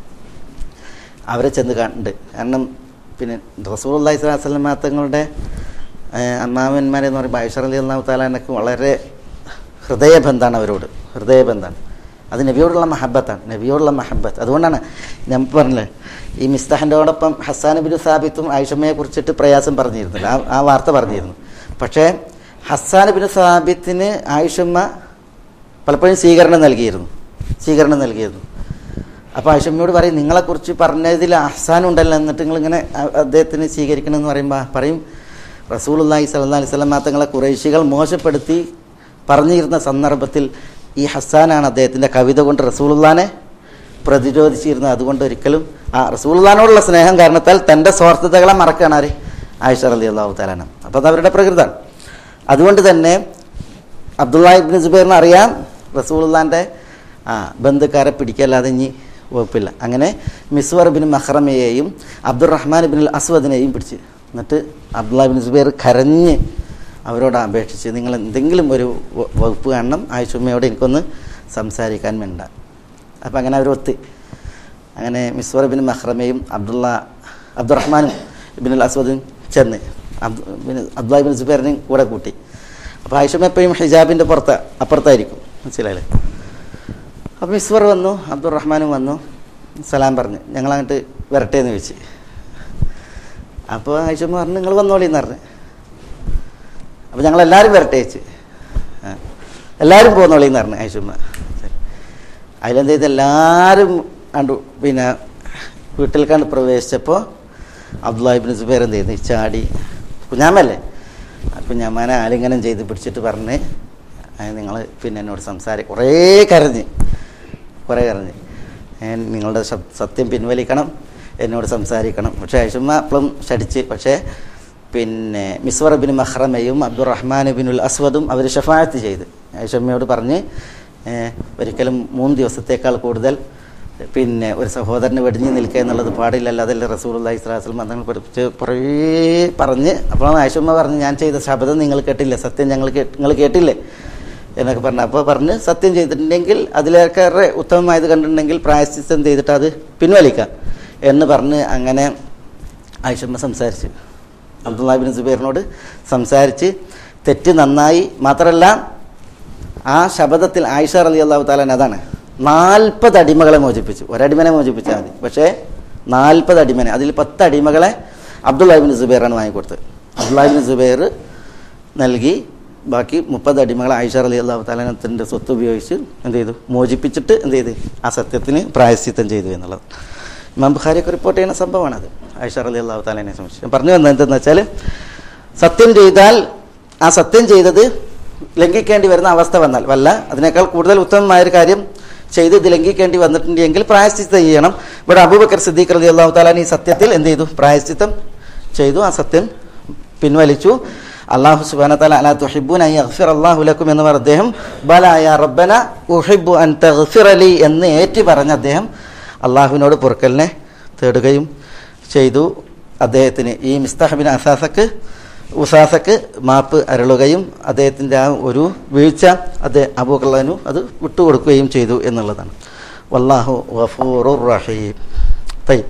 Speaker 2: അവരെ ചെന്ന് കണ്ട്. കാരണം പിന്നെ റസൂലുള്ളാഹി സ്വല്ലല്ലാഹു അലൈഹി വസല്ലം തങ്ങളുടെ അമ്മാവന്മാരെന്ന് പറയുമ്പോൾ ആയിഷ റളിയല്ലാഹു തആല അൻഹയ്ക്ക് വളരെ ഹൃദയബന്ധമാണ് അവരോട്. ഹൃദയബന്ധമാണ്. അത് നബിയോടുള്ള മഹബത്താണ്, നബിയോടുള്ള മഹബത്ത്. അതുകൊണ്ടാണ് ഞാൻ പറഞ്ഞില്ലേ, ഈ മിസ്താഹിൻ്റെയോടൊപ്പം ഹസ്സാൻ ഇബ്നു സാബിത്തും ആയിഷമ്മയെ കുറിച്ചിട്ട് പ്രയാസം പറഞ്ഞിരുന്നില്ല, ആ ആ വാർത്ത പറഞ്ഞിരുന്നു. പക്ഷേ ഹസ്സാൻ ഇബ്നു സാബിത്തിന് ആയിഷമ്മ പലപ്പോഴും സ്വീകരണം നൽകിയിരുന്നു സ്വീകരണം നൽകിയിരുന്നു അപ്പോൾ ആയിഷമ്മയോട് പറയും, നിങ്ങളെക്കുറിച്ച് പറഞ്ഞതിൽ അഹ്സാനുണ്ടല്ലോ, എന്നിട്ട് നിങ്ങളിങ്ങനെ അദ്ദേഹത്തിന് സ്വീകരിക്കണമെന്ന് പറയുമ്പോൾ പറയും, റസൂലുള്ളാഹി സ്വല്ലല്ലാഹി അലൈഹി വസല്ലം തങ്ങളെ ഖുറൈശികൾ മോശപ്പെടുത്തി പറഞ്ഞിരുന്ന സന്ദർഭത്തിൽ ഈ ഹസ്സാനാണ് അദ്ദേഹത്തിൻ്റെ കവിത കൊണ്ട് റസൂലുള്ളാഹിനെ പ്രതിരോധിച്ചിരുന്നത്. അതുകൊണ്ട് ഒരിക്കലും ആ റസൂലുള്ളാഹിനോടുള്ള സ്നേഹം കാരണത്താൽ തൻ്റെ സ്വാർത്ഥതകളെ മറക്കുകയാണ് ആര്? ആയിഷ റളിയല്ലാഹു തആല അൻഹ. അപ്പോൾ അത് അവരുടെ പ്രകൃതമാണ്. അതുകൊണ്ട് തന്നെ അബ്ദുല്ലാ ഇബ്നു സുബൈറിന് അറിയാം റസൂലുള്ളാഹിൻ്റെ ആ ബന്ധുക്കാരെ പിടിക്കല്ലാതെ ഇനി വകുപ്പില്ല. അങ്ങനെ മിസ്വർ ഇബ്നു മഖ്റമയെയും അബ്ദുറഹ്മാൻ ഇബ്നുൽ അസ്വദിനെയും പിടിച്ച്. എന്നിട്ട് അബ്ദുല്ലാ ഇബ്നു സുബൈർ കരഞ്ഞ് അവരോട് അപേക്ഷിച്ച്, നിങ്ങൾ എന്തെങ്കിലും ഒരു വകുപ്പ് കാണണം, ആയിഷമ്മയോട് എനിക്കൊന്ന് സംസാരിക്കാൻ വേണ്ട. അപ്പം അങ്ങനെ അവരൊത്ത്. അങ്ങനെ മിസ്വർ ഇബ്നു മഖ്റമയും അബ്ദുള്ള അബ്ദുറഹ്മാനും ഇബ്നുൽ അസ്വദും ചെന്ന് അബ്ദു അബ്ദുല്ലാ ഇബ്നു സുബൈറിനെയും കൂടെ കൂട്ടി. അപ്പോൾ ആയിഷമ്മ എപ്പോഴും ഹിജാബിൻ്റെ പുറത്ത് അപ്പുറത്തായിരിക്കും, മനസ്സിലായില്ലേ? അപ്പോൾ മിസ്വർ വന്നു, അബ്ദുറഹ്മാനും വന്നു, സലാം പറഞ്ഞ് ഞങ്ങളങ്ങോട്ട് വരട്ടെ എന്ന് ചോദിച്ച്. അപ്പോൾ ആയിഷമ്മ പറഞ്ഞു, നിങ്ങൾ വന്നോളി എന്ന് പറഞ്ഞു. അപ്പോൾ ഞങ്ങളെല്ലാവരും വരട്ടെ വെച്ച്, എല്ലാവരും പോന്നോളി എന്ന് പറഞ്ഞു ആയിഷമ്മ. അതിലെന്ത് ചെയ്ത് എല്ലാവരും കണ്ടു. പിന്നെ വീട്ടിൽ കണ്ട് പ്രവേശിച്ചപ്പോൾ അബ്ദുല്ലാ ഇബ്നു സുബൈർ എന്ത് ചെയ്തു? ചാടി, കുഞ്ഞാമല്ലേ, ആ കുഞ്ഞാമാനെ ആലിംഗനം ചെയ്ത് പിടിച്ചിട്ട് പറഞ്ഞ്, നിങ്ങൾ പിന്നെ എന്നോട് സംസാരിക്കും. കുറേ കരഞ്ഞ് കുറേ കരഞ്ഞ് നിങ്ങളുടെ സത്യം പിൻവലിക്കണം, എന്നോട് സംസാരിക്കണം. പക്ഷേ ആയിഷമ്മ അപ്പോഴും ഷടിച്ച്. പക്ഷേ പിന്നെ മിസ്വർ ഇബ്നു മഖ്റമയും അബ്ദുറഹ്മാൻ ഇബ്നുൽ അസ്വദും അവർ ഷഫാഅത്ത് ചെയ്ത് ആയിഷമ്മയോട് പറഞ്ഞ്, ഒരിക്കലും മൂന്ന് ദിവസത്തേക്കാൾ കൂടുതൽ പിന്നെ ഒരു സഹോദരന് വെടിഞ്ഞ് നിൽക്കുക എന്നുള്ളത് പാടില്ലല്ലോ, അതല്ലേ റസൂലുള്ളാഹി സ്വല്ലല്ലാഹു അലൈഹി വസല്ലം തങ്ങൾ പഠിപ്പിച്ച് കുറേ പറഞ്ഞ്. അപ്പോഴാണ് ആയിഷമ്മ പറഞ്ഞ്, ഞാൻ ചെയ്ത ശബ്ദം നിങ്ങൾ കേട്ടില്ലേ, സത്യം ഞങ്ങൾ കേ നിങ്ങൾ കേട്ടില്ലേ എന്നൊക്കെ പറഞ്ഞു. അപ്പോൾ പറഞ്ഞ്, സത്യം ചെയ്തിട്ടുണ്ടെങ്കിൽ അതിലേറെ ഉത്തമമായത് കണ്ടിട്ടുണ്ടെങ്കിൽ പ്രായശ്ചിത്തം ചെയ്തിട്ട് അത് പിൻവലിക്കാം എന്ന് പറഞ്ഞ് അങ്ങനെ ആയിഷമ്മ സംസാരിച്ച് അബ്ദുല്ലാ ഇബ്നു സുബൈറിനോട് സംസാരിച്ച് തെറ്റ് നന്നായി. മാത്രമല്ല ആ ശബ്ദത്തിൽ ആയിഷ റളിയല്ലാഹു തആല അതാണ് നാൽപ്പത് അടിമകളെ മോചിപ്പിച്ചു. ഒരടിമനെ മോചിപ്പിച്ചാൽ മതി, പക്ഷേ നാൽപ്പത് അടിമനെ, അതിൽ പത്ത് അടിമകളെ അബ്ദുല്ലാ ഇബ്നു സുബൈറാണ് വാങ്ങിക്കൊടുത്തത്. അബ്ദുല്ലാ ഇബ്നു സുബൈർ നൽകി, ബാക്കി മുപ്പത് അടിമകളെ ആയിഷ റളിയല്ലാഹു തആലയുടെ സ്വത്ത് ഉപയോഗിച്ച് എന്ത് ചെയ്തു? മോചിപ്പിച്ചിട്ട് എന്ത് ചെയ്ത്? ആ സത്യത്തിന് പ്രായശ്ചിത്തം ചെയ്തു എന്നുള്ളത് ഇമാം ബുഖാരിയൊക്കെ റിപ്പോർട്ട് ചെയ്യുന്ന സംഭവമാണത്. ആയിഷ റളിയല്ലാഹു തആലയെ സംബന്ധിച്ച് ഞാൻ പറഞ്ഞു വന്നത് എന്തെന്ന് വെച്ചാൽ, സത്യം ചെയ്താൽ ആ സത്യം ചെയ്തത് ലംഘിക്കേണ്ടി വരുന്ന അവസ്ഥ വന്നാൽ, വല്ല അതിനേക്കാൾ കൂടുതൽ ഉത്തമമായൊരു കാര്യം ചെയ്ത് ഇത് ലംഘിക്കേണ്ടി വന്നിട്ടുണ്ടെങ്കിൽ പ്രായശ്ചിത്തം ചെയ്യണം. ഇവിടെ അബൂബക്കർ സിദ്ദീഖ് റളിയല്ലാഹു തആല ഈ സത്യത്തിൽ എന്ത് ചെയ്തു? പ്രായശ്ചിത്തം ചെയ്തു, ആ സത്യം പിൻവലിച്ചു. അല്ലാഹു സുബ്ഹാനഹു വ തആല അലാ തുഹിബ്ബൂന അൻ യഗ്ഫിറ അല്ലാഹു ലക്കും എന്ന് പറഞ്ഞ അദ്ദേഹം ബലാ യാ റബ്ബന ഉഹിബ്ബു അൻ തഗ്ഫിറ ലി എന്ന് ഏറ്റി പറഞ്ഞ അദ്ദേഹം അള്ളാഹുവിനോട് പൊറുക്കലിനെ തേടുകയും ചെയ്തു. അദ്ദേഹത്തിന് ഈ മിസ്താഹ് ബിൻ അസാസക്ക് ഉസാസക്ക് മാപ്പ് അരുളുകയും അദ്ദേഹത്തിൻ്റെ ആ ഒരു വീഴ്ച അദ്ദേഹം അബൂബക്കർ അത് വിട്ടുകൊടുക്കുകയും ചെയ്തു എന്നുള്ളതാണ്. വല്ലാഹു ഗഫൂറുർ റഹീം. തയ്യിബ്.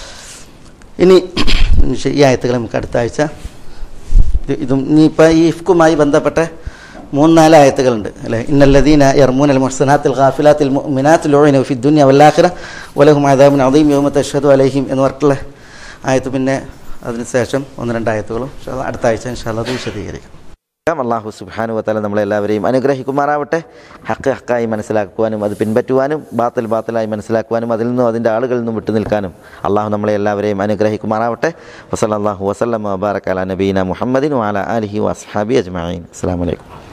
Speaker 2: ഇനി ഈ ആയത്തുകൾ നമുക്ക് അടുത്ത ആഴ്ച ഇതും ഇനിയിപ്പോൾ ഈ ഇഫ്കുമായി ബന്ധപ്പെട്ട മൂന്നാല് ആയത്തുകളുണ്ട് അല്ലേ. ഇന്നല്ലദീന യർമൂനൽ മുഹ്സനാത്തിൽ ഗാഫിലാത്തിൽ മുഅ്മിനാത്തിൽ ലുഇനു ഫി ദുനിയ വൽ ആഖിറ വലഹും അദാബുൻ അദീം യൗമ തശ്ഹദു അലൈഹിം എന്ന് പറഞ്ഞിട്ടുള്ള ആയത്ത്. പിന്നെ അതിനുശേഷം ഒന്ന് രണ്ട് ആയത്തുകളും അടുത്ത ആഴ്ച ഇൻഷാല്ലാ അത് വിശദീകരിക്കും. അല്ലാഹു സുബ്ഹാനഹു വ തആല നമ്മളെല്ലാവരെയും അനുഗ്രഹിക്കുമാറാവട്ടെ. ഹക്ക് ഹക്കായി മനസ്സിലാക്കുവാനും അത് പിൻപറ്റുവാനും ബാത്തിൽ ബാത്തിലായി മനസ്സിലാക്കുവാനും അതിൽ നിന്നും അതിൻ്റെ ആളുകളിൽ നിന്നും വിട്ടു നിൽക്കാനും അള്ളാഹു നമ്മളെ എല്ലാവരെയും അനുഗ്രഹിക്കുമാറാവട്ടെ. വസല്ലല്ലാഹു വസല്ലമ വബാറക അലാ നബീന മുഹമ്മദിൻ വഅലാ ആലിഹി വഅസ്ഹാബിഹി അജ്മഈൻ. അസ്സലാമു അലൈക്കും.